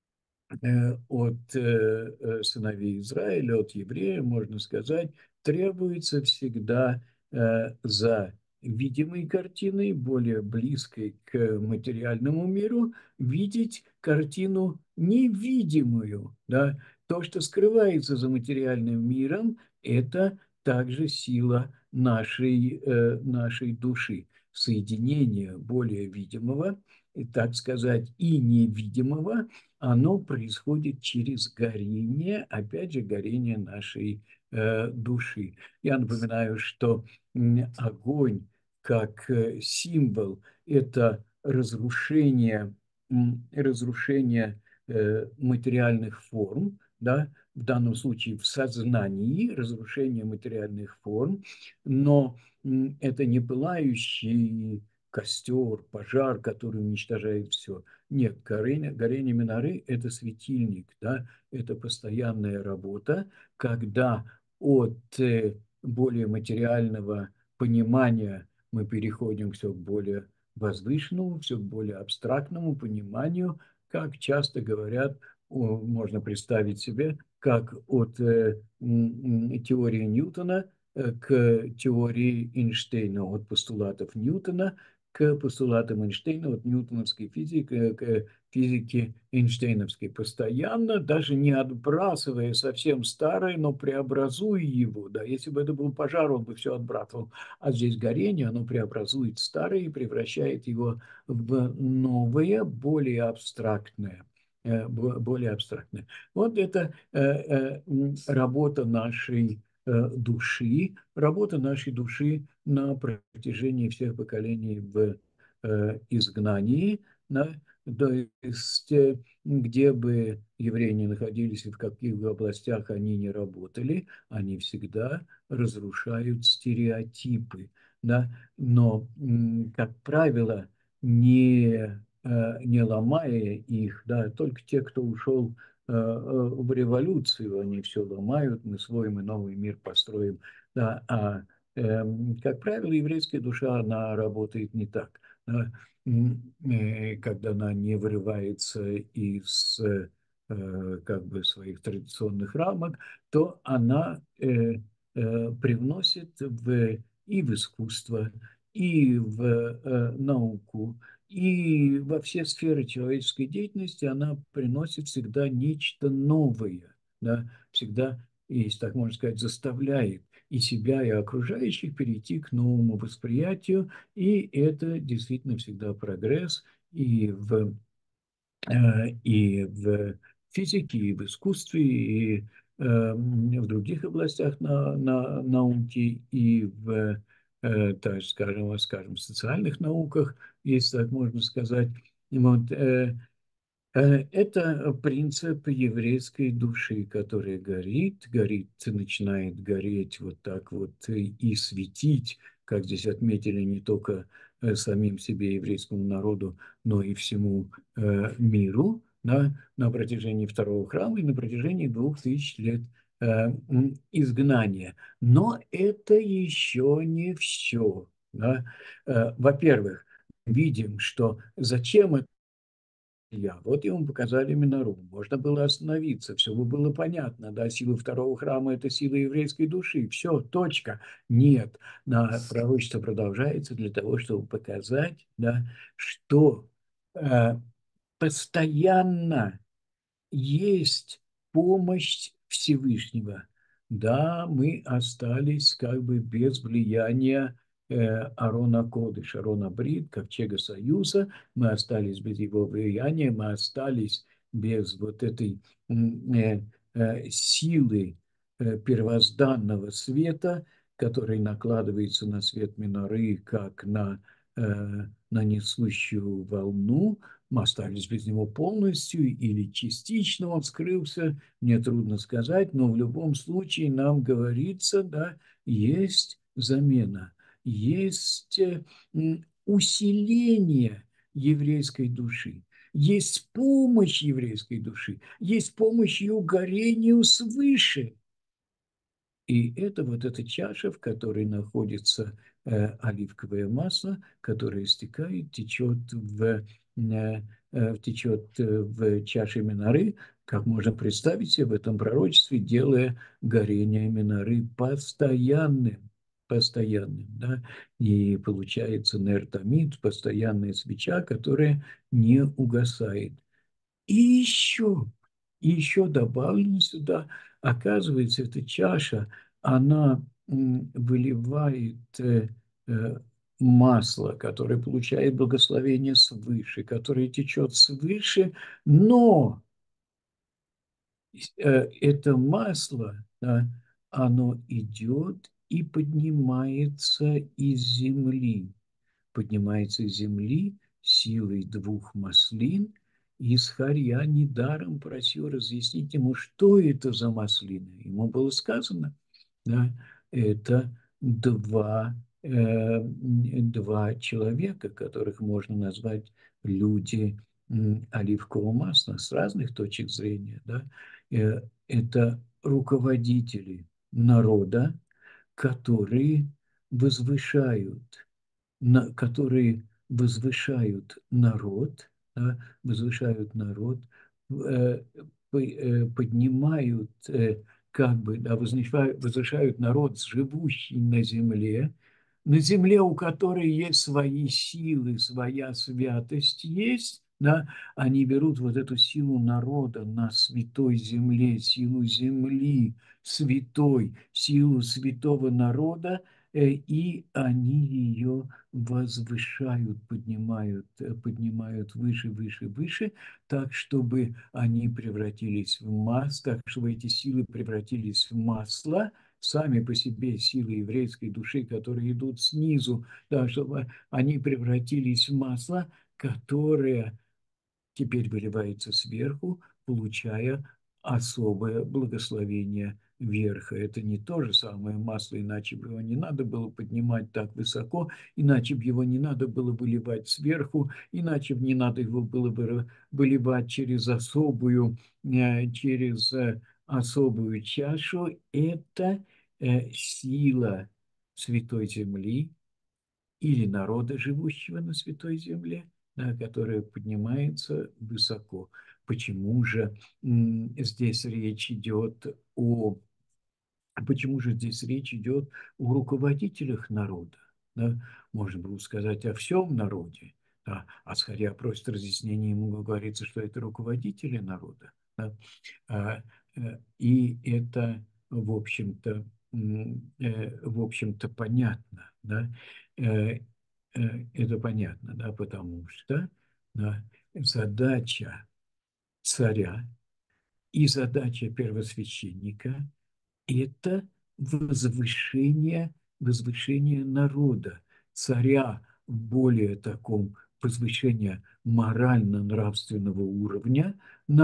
Э, от э, э, сыновей Израиля, от еврея, можно сказать, требуется всегда э, за видимой картиной, более близкой к материальному миру, видеть картину невидимую. Да? То, что скрывается за материальным миром, это также сила нашей, э, нашей души. Соединение более видимого, и, так сказать, и невидимого, оно происходит через горение, опять же, горение нашей э, души. Я напоминаю, что огонь как э, символ – это разрушение, разрушение э, материальных форм, да, в данном случае в сознании, разрушение материальных форм, но это не пылающий костер, пожар, который уничтожает все. Нет, горение, горение миноры – это светильник, да, это постоянная работа, когда от э, более материального понимания мы переходим все к более возвышенному, все к более абстрактному пониманию, как часто говорят, можно представить себе, как от э, теории Ньютона э, к теории Эйнштейна, от постулатов Ньютона к постулатам Эйнштейна, от ньютоновской физики к физике эйнштейновской, постоянно, даже не отбрасывая совсем старое, но преобразуя его. Да, если бы это был пожар, он бы все отбрасывал. А здесь горение, оно преобразует старое и превращает его в новое, более абстрактное. Более абстрактное. Вот это работа нашей души, работа нашей души на протяжении всех поколений в э, изгнании, да, то есть э, где бы евреи ни находились и в каких бы областях они ни работали, они всегда разрушают стереотипы, да, но, как правило, не, э, не ломая их, да, только те, кто ушел в революцию, они все ломают, мы свой, мы новый мир построим. Да, а, э, как правило, еврейская душа, она работает не так. Да, э, когда она не вырывается из э, как бы своих традиционных рамок, то она э, э, привносит в, и в искусство, и в э, науку, и во все сферы человеческой деятельности она приносит всегда нечто новое, да, всегда, если так можно сказать, заставляет и себя, и окружающих перейти к новому восприятию, и это действительно всегда прогресс и в, и в физике, и в искусстве, и в других областях на, на, науки, и в, так скажем, скажем, социальных науках, если так можно сказать. Вот, это принцип еврейской души, которая горит, горит, начинает гореть вот так вот и светить, как здесь отметили, не только э, самим себе, еврейскому народу, но и всему э, миру, да, на протяжении второго храма и на протяжении двух тысяч лет э, изгнания. Но это еще не все. Да? Э, во-первых, видим, что зачем это я. Вот ему показали Минору. Можно было остановиться, все бы было понятно. Да, сила второго храма – это сила еврейской души. Все, точка. Нет. На пророчество продолжается для того, чтобы показать, да, что э, постоянно есть помощь Всевышнего. Да, мы остались как бы без влияния э, Арона Кодыш, Арона Брит, Ковчега Союза, мы остались без его влияния, мы остались без вот этой э, э, силы э, первозданного света, который накладывается на свет миноры, как на, э, на несущую волну. Мы остались без него полностью или частично, он скрылся, мне трудно сказать, но в любом случае нам говорится, да, есть замена, есть усиление еврейской души, есть помощь еврейской души, есть помощь ее горению свыше. И это вот эта чаша, в которой находится э, оливковое масло, которое стекает, течет в, э, э, течет в чаше миноры, как можно представить себе в этом пророчестве, делая горение миноры постоянным, постоянным, да, и получается нертамид, постоянная свеча, которая не угасает. И еще, и еще добавлено сюда, оказывается, эта чаша, она выливает э, э, масло, которое получает благословение свыше, которое течет свыше, но э, это масло, да, оно идет и поднимается из земли, поднимается из земли силой двух маслин, и Исхарья недаром просил разъяснить ему, что это за маслины. Ему было сказано, да, это два, э, два человека, которых можно назвать люди оливкового масла с разных точек зрения. Да. Э, это руководители народа, которые возвышают на, которые возвышают народ, да, возвышают народ, э, э, поднимают, э, как бы, да, возвышают, возвышают народ, живущий на земле, на земле, у которой есть свои силы, своя святость есть, да, они берут вот эту силу народа на святой земле, силу земли святой, силу святого народа, и они ее возвышают, поднимают, поднимают выше, выше, выше, так, чтобы они превратились в масло, так, чтобы эти силы превратились в масло, сами по себе силы еврейской души, которые идут снизу, да, чтобы они превратились в масло, которое теперь выливается сверху, получая особое благословение верха. Это не то же самое масло, иначе бы его не надо было поднимать так высоко, иначе бы его не надо было выливать сверху, иначе бы не надо его было бы выливать через особую, через особую чашу. Это сила Святой Земли или народа, живущего на Святой Земле, да, которая поднимается высоко. Почему же здесь речь идет о Почему же здесь речь идет о руководителях народа? Да? Можно было сказать о всем народе. Да? А Схарья просит разъяснения, ему говорится, что это руководители народа. Да? А, и это, в общем-то, в общем-то, понятно. Да? Это понятно, да, потому что, да, задача царя и задача первосвященника – это возвышение, возвышение народа, царя в более таком возвышение морально-нравственного уровня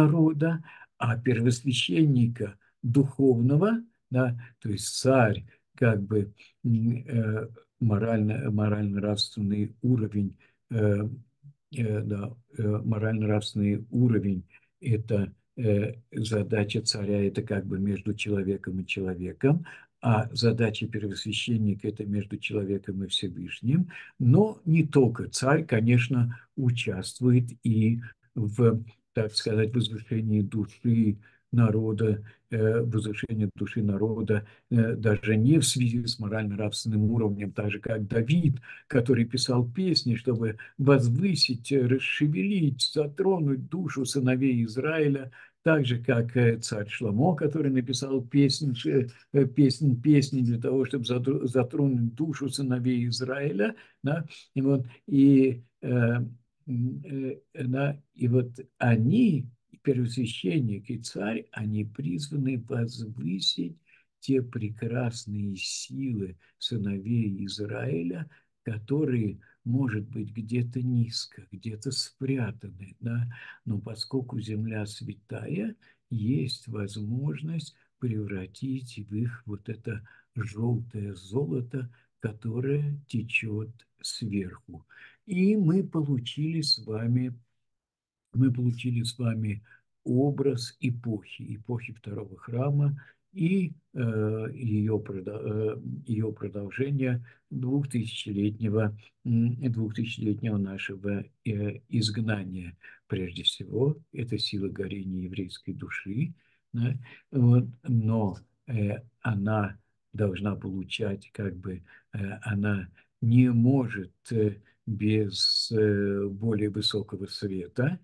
народа, а первосвященника духовного, да, то есть царь как бы э, морально, морально-нравственный уровень, э, э, да, э, морально-нравственный уровень – это э, задача царя, это как бы между человеком и человеком, а задача первосвященника – это между человеком и Всевышним. Но не только царь, конечно, участвует и в, так сказать, возвышении души народа, э, возвышении души народа, э, даже не в связи с морально-нравственным уровнем, так же как Давид, который писал песни, чтобы возвысить, э, расшевелить, затронуть душу сыновей Израиля, так же, как э, царь Шломо, который написал песни, э, песни, песни для того, чтобы затронуть душу сыновей Израиля, да, и вот, и, э, э, да, и вот они, первосвященник и царь, они призваны возвысить те прекрасные силы сыновей Израиля, которые, может быть, где-то низко, где-то спрятаны, да, но поскольку земля святая, есть возможность превратить в их вот это желтое золото, которое течет сверху. И мы получили с вами мы получили с вами образ эпохи, эпохи второго храма и э, ее, э, ее продолжение двухтысячелетнего, двухтысячелетнего нашего э, изгнания. Прежде всего, это сила горения еврейской души, да, вот, но э, она должна получать, как бы, э, она не может э, без э, более высокого света,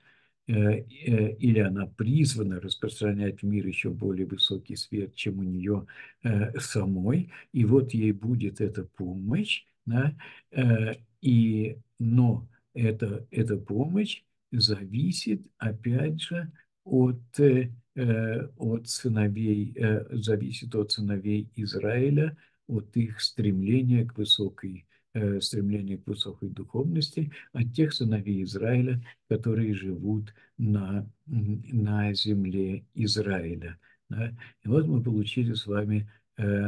или она призвана распространять в мир еще более высокий свет, чем у нее самой, и вот ей будет эта помощь, да, и, но эта, эта помощь зависит, опять же, от, от сыновей, зависит от сыновей Израиля, от их стремления к высокой, стремления к высокой духовности, от тех сыновей Израиля, которые живут на, на земле Израиля. Да? И вот мы получили с вами э,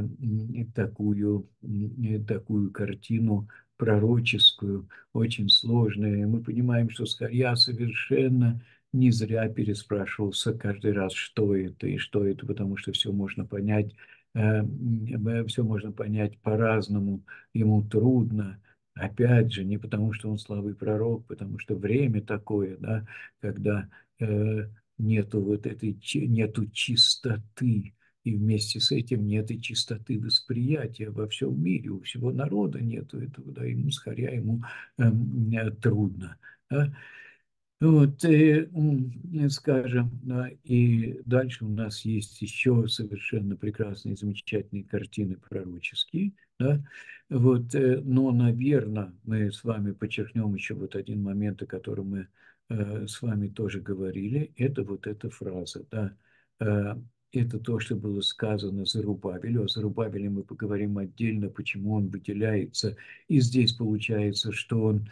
такую, такую картину пророческую, очень сложную. Мы понимаем, что Скарья совершенно не зря переспрашивался каждый раз, что это и что это, потому что все можно понять, э, все можно понять по-разному, ему трудно. Опять же, не потому, что он слабый пророк, потому что время такое, да, когда э, нету вот этой, нету чистоты, и вместе с этим нет и чистоты восприятия во всем мире, у всего народа нету этого, да, ему схаря, ему э, трудно. Да? Вот, и, скажем, да, и дальше у нас есть еще совершенно прекрасные, замечательные картины пророческие, да, вот, но, наверное, мы с вами подчеркнем еще вот один момент, о котором мы э, с вами тоже говорили, это вот эта фраза, да, э, это то, что было сказано Зарубавелю. О Зарубавеле мы поговорим отдельно, почему он выделяется, и здесь получается, что он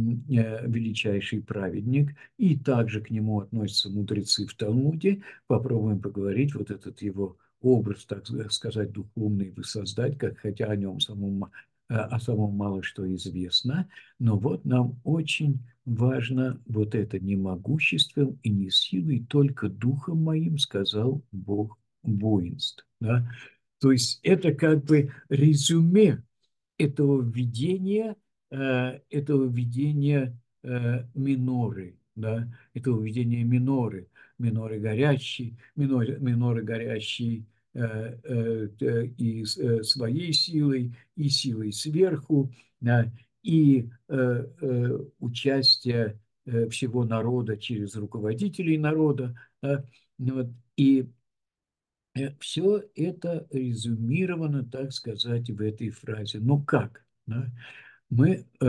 величайший праведник, и также к нему относятся мудрецы в Талмуде. Попробуем поговорить, вот этот его образ, так сказать, духовный воссоздать, как, хотя о нем самом, о самом мало что известно. Но вот нам очень важно вот это: «Не могуществом и не силой, только духом моим, сказал Бог воинств». Да? То есть это как бы резюме этого видения, э, этого видения э, миноры, да, этого видения миноры, миноры горящей, миноры, миноры горящей э, э, и э, своей силой, и силой сверху, да, и э, э, участие э, всего народа через руководителей народа, да, вот, и все это резюмировано, так сказать, в этой фразе. Но как? Да? Мы, э,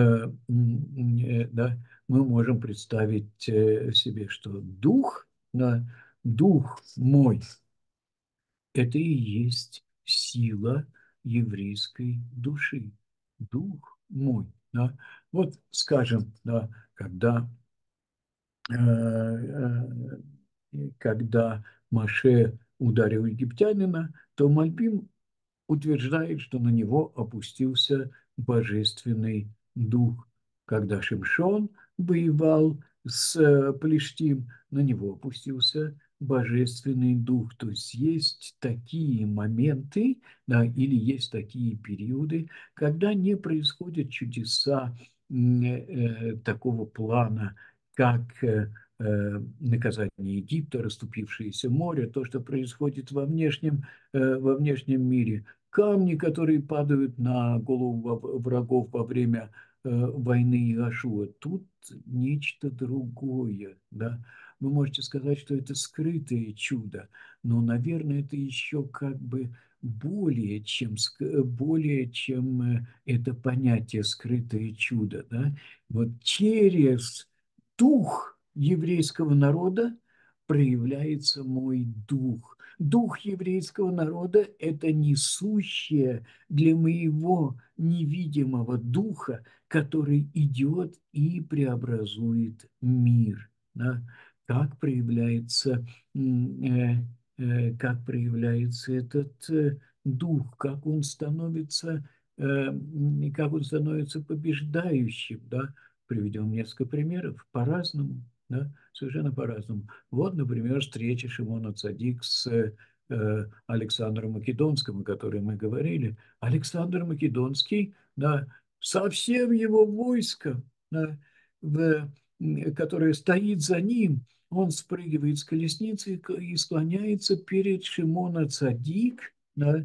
э, да, мы можем представить э, себе, что дух, да, дух мой, это и есть сила еврейской души. Дух мой. Да? Вот, скажем, да, когда э, э, когда Моше ударил египтянина, то Мальбим утверждает, что на него опустился божественный дух. Когда Шимшон воевал с Плештим, на него опустился божественный дух. То есть есть такие моменты, да, или есть такие периоды, когда не происходят чудеса э, такого плана, как э, наказание Египта, расступившееся море, то, что происходит во внешнем, э, во внешнем мире, камни, которые падают на голову врагов во время э, войны Иошуа. Тут нечто другое, да. Вы можете сказать, что это скрытое чудо, но, наверное, это еще как бы более чем, более чем э, это понятие скрытое чудо, да. Вот через дух еврейского народа проявляется мой дух. Дух еврейского народа – это несущее для моего невидимого духа, который идет и преобразует мир. Да? Как проявляется, э, э, как проявляется этот э, дух, как он становится, э, как он становится побеждающим, да? Приведем несколько примеров по-разному, да? Совершенно по-разному. Вот, например, встреча Шимона Цадик с э, Александром Македонским, о которой мы говорили. Александр Македонский, да, со всем его войском, да, в, которое стоит за ним, он спрыгивает с колесницы и склоняется перед Шимона Цадик, да,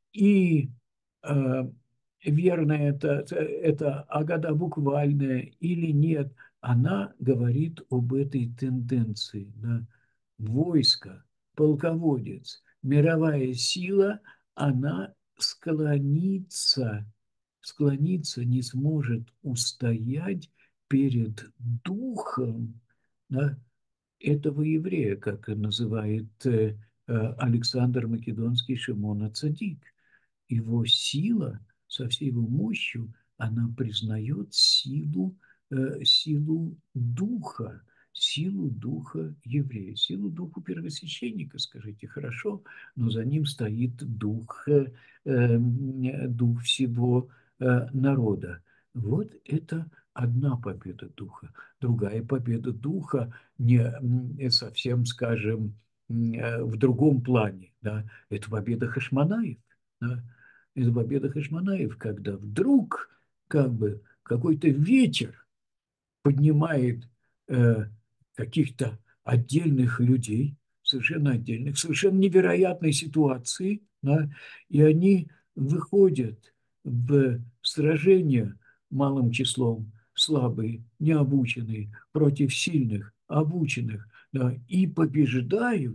и э, верно это, это агада буквальная или нет, она говорит об этой тенденции. Да? Войско, полководец, мировая сила, она склонится, склониться не сможет устоять перед духом, да, этого еврея, как называет э, Александр Македонский Шимона Цадик. Его сила со всей его мощью, она признает силу, э, силу духа, силу духа еврея, силу духа первосвященника, скажите, хорошо, но за ним стоит дух, э, э, дух всего э, народа. Вот это одна победа духа. Другая победа духа не, не совсем, скажем, э, в другом плане. Да? Это победа Хашмонаев. Да? Это победа Хашмонаев, когда вдруг как бы какой-то ветер поднимает э, каких-то отдельных людей, совершенно отдельных, совершенно невероятной ситуации, да, и они выходят в сражение малым числом, слабые, необученные, против сильных, обученных, да, и побеждают.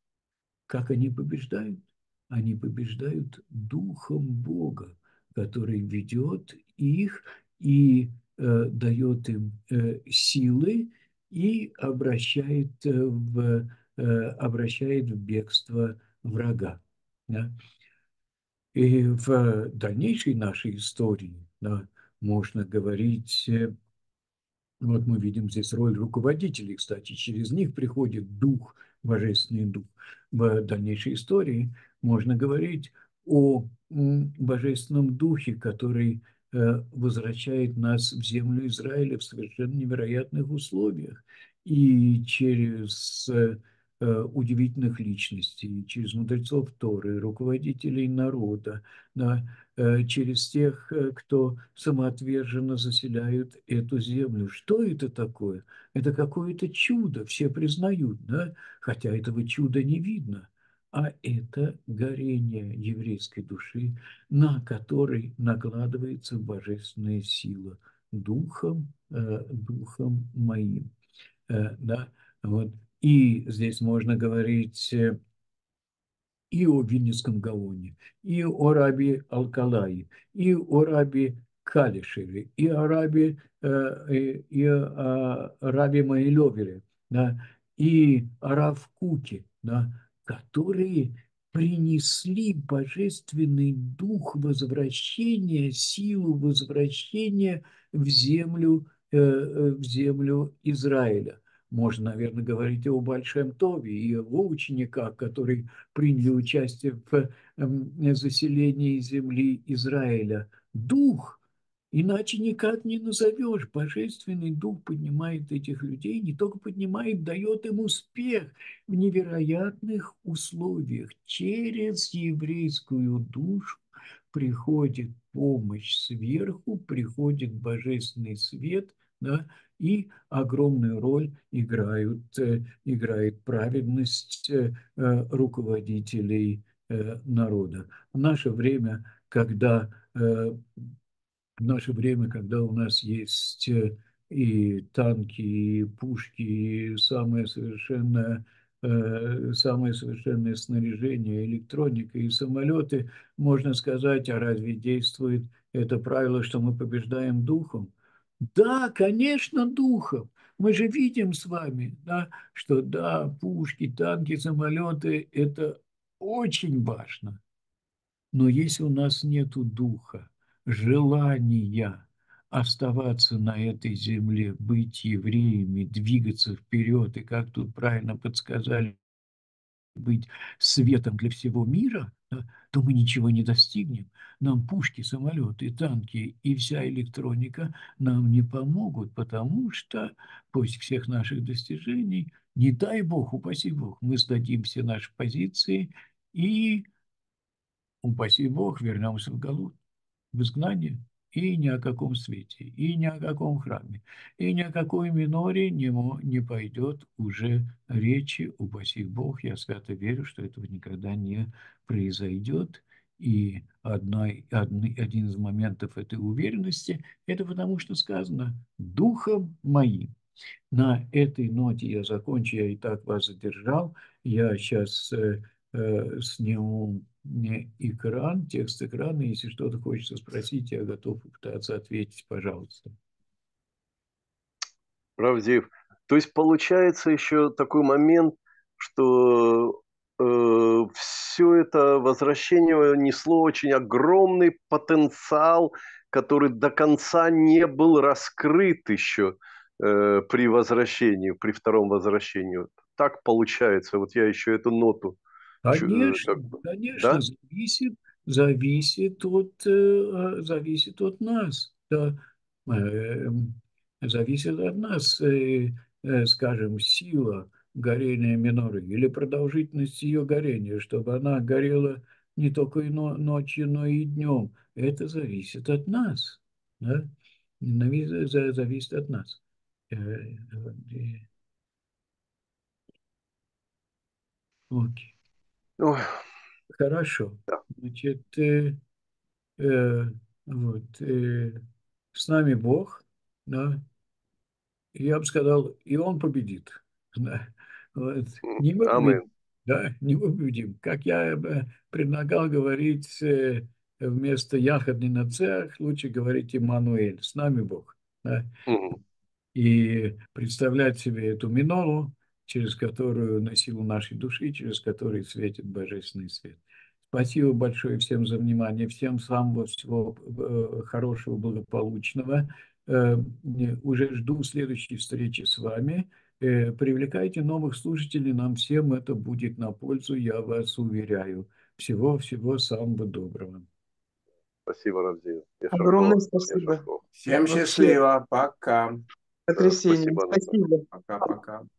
Как они побеждают? Они побеждают Духом Бога, который ведет их и э, дает им э, силы и обращает, э, в, э, обращает в бегство врага. Да? И в дальнейшей нашей истории, да, можно говорить, э, вот мы видим здесь роль руководителей, кстати, через них приходит дух, божественный дух. В дальнейшей истории можно говорить о божественном духе, который э, возвращает нас в землю Израиля в совершенно невероятных условиях. И через э, удивительных личностей, через мудрецов Торы, руководителей народа, да, через тех, кто самоотверженно заселяют эту землю. Что это такое? Это какое-то чудо, все признают, да? Хотя этого чуда не видно. А это горение еврейской души, на которой накладывается божественная сила духом, э, духом моим. Э, да? Вот. И здесь можно говорить и о Вильнюсском Гаоне, и о раби Алкалае, и о раби Калишеве, и о раби, э, и о раби Маилевеле, да, и о Рав Куке, да, которые принесли божественный дух возвращения, силу возвращения в землю, э, в землю Израиля. можно, наверное, говорить о Бааль Шем Тове и его учениках, которые приняли участие в эм, заселении земли Израиля. Дух, иначе никак не назовешь. Божественный Дух поднимает этих людей, не только поднимает, дает им успех в невероятных условиях. Через еврейскую душу приходит помощь сверху, приходит божественный свет, да, и огромную роль играют, э, играет праведность э, э, руководителей э, народа. В наше время, когда э, в наше время, когда у нас есть э, и танки, и пушки, и самое совершенное, э, самое совершенное снаряжение, электроника и самолеты, можно сказать, а разве действует это правило, что мы побеждаем духом? Да, конечно, духом. Мы же видим с вами, да, что да, пушки, танки, самолеты – это очень важно. Но если у нас нет духа, желания оставаться на этой земле, быть евреями, двигаться вперед, и, как тут правильно подсказали, быть светом для всего мира, да, то мы ничего не достигнем. Нам пушки, самолеты, танки и вся электроника нам не помогут, потому что после всех наших достижений, не дай Бог, упаси Бог, мы сдадим все наши позиции и, упаси Бог, вернемся в Галут, в изгнание, и ни о каком свете, и ни о каком храме, и ни о какой миноре не, не пойдет уже речи, упаси Бог. Я свято верю, что этого никогда не произойдет. И одна, одни, один из моментов этой уверенности – это потому, что сказано «духом моим». На этой ноте я закончу, я и так вас задержал. Я сейчас э, э, сниму мне экран, текст экрана. Если что-то хочется спросить, я готов попытаться ответить, пожалуйста. Равзив, то есть получается еще такой момент, что э, все это возвращение несло очень огромный потенциал, который до конца не был раскрыт еще э, при возвращении, при втором возвращении. Так получается. Вот я еще эту ноту. чу- Конечно, Как бы, конечно, да? зависит, зависит от, э, зависит от нас, да. Э, зависит от нас, э, э, скажем, сила горения миноры или продолжительность ее горения, чтобы она горела не только и но- ночью, но и днем. Это зависит от нас, да. Нави- за- Зависит от нас. Э, э, э, Окей. Ой, Хорошо. да. Значит, э, э, вот, э, с нами Бог, да, и я бы сказал, и Он победит. Да. Вот. М, Не мы победим, Амин. да, не мы победим. Как я бы предлагал говорить э, вместо «Яхад нацеах», лучше говорить «Иммануэль», с нами Бог. Да. Мгм. И представлять себе эту минору, через которую, на силу нашей души, через которую светит божественный свет. Спасибо большое всем за внимание, всем самого всего э, хорошего, благополучного. Э, Уже жду следующей встречи с вами. Э, Привлекайте новых слушателей, нам всем это будет на пользу, я вас уверяю. Всего-всего самого доброго. Спасибо, Равзив. Огромное Ешарков. спасибо. Ешарков. Всем Вообще счастливо. Пока. Да, потрясение. спасибо, Анатолий. Спасибо. Пока-пока.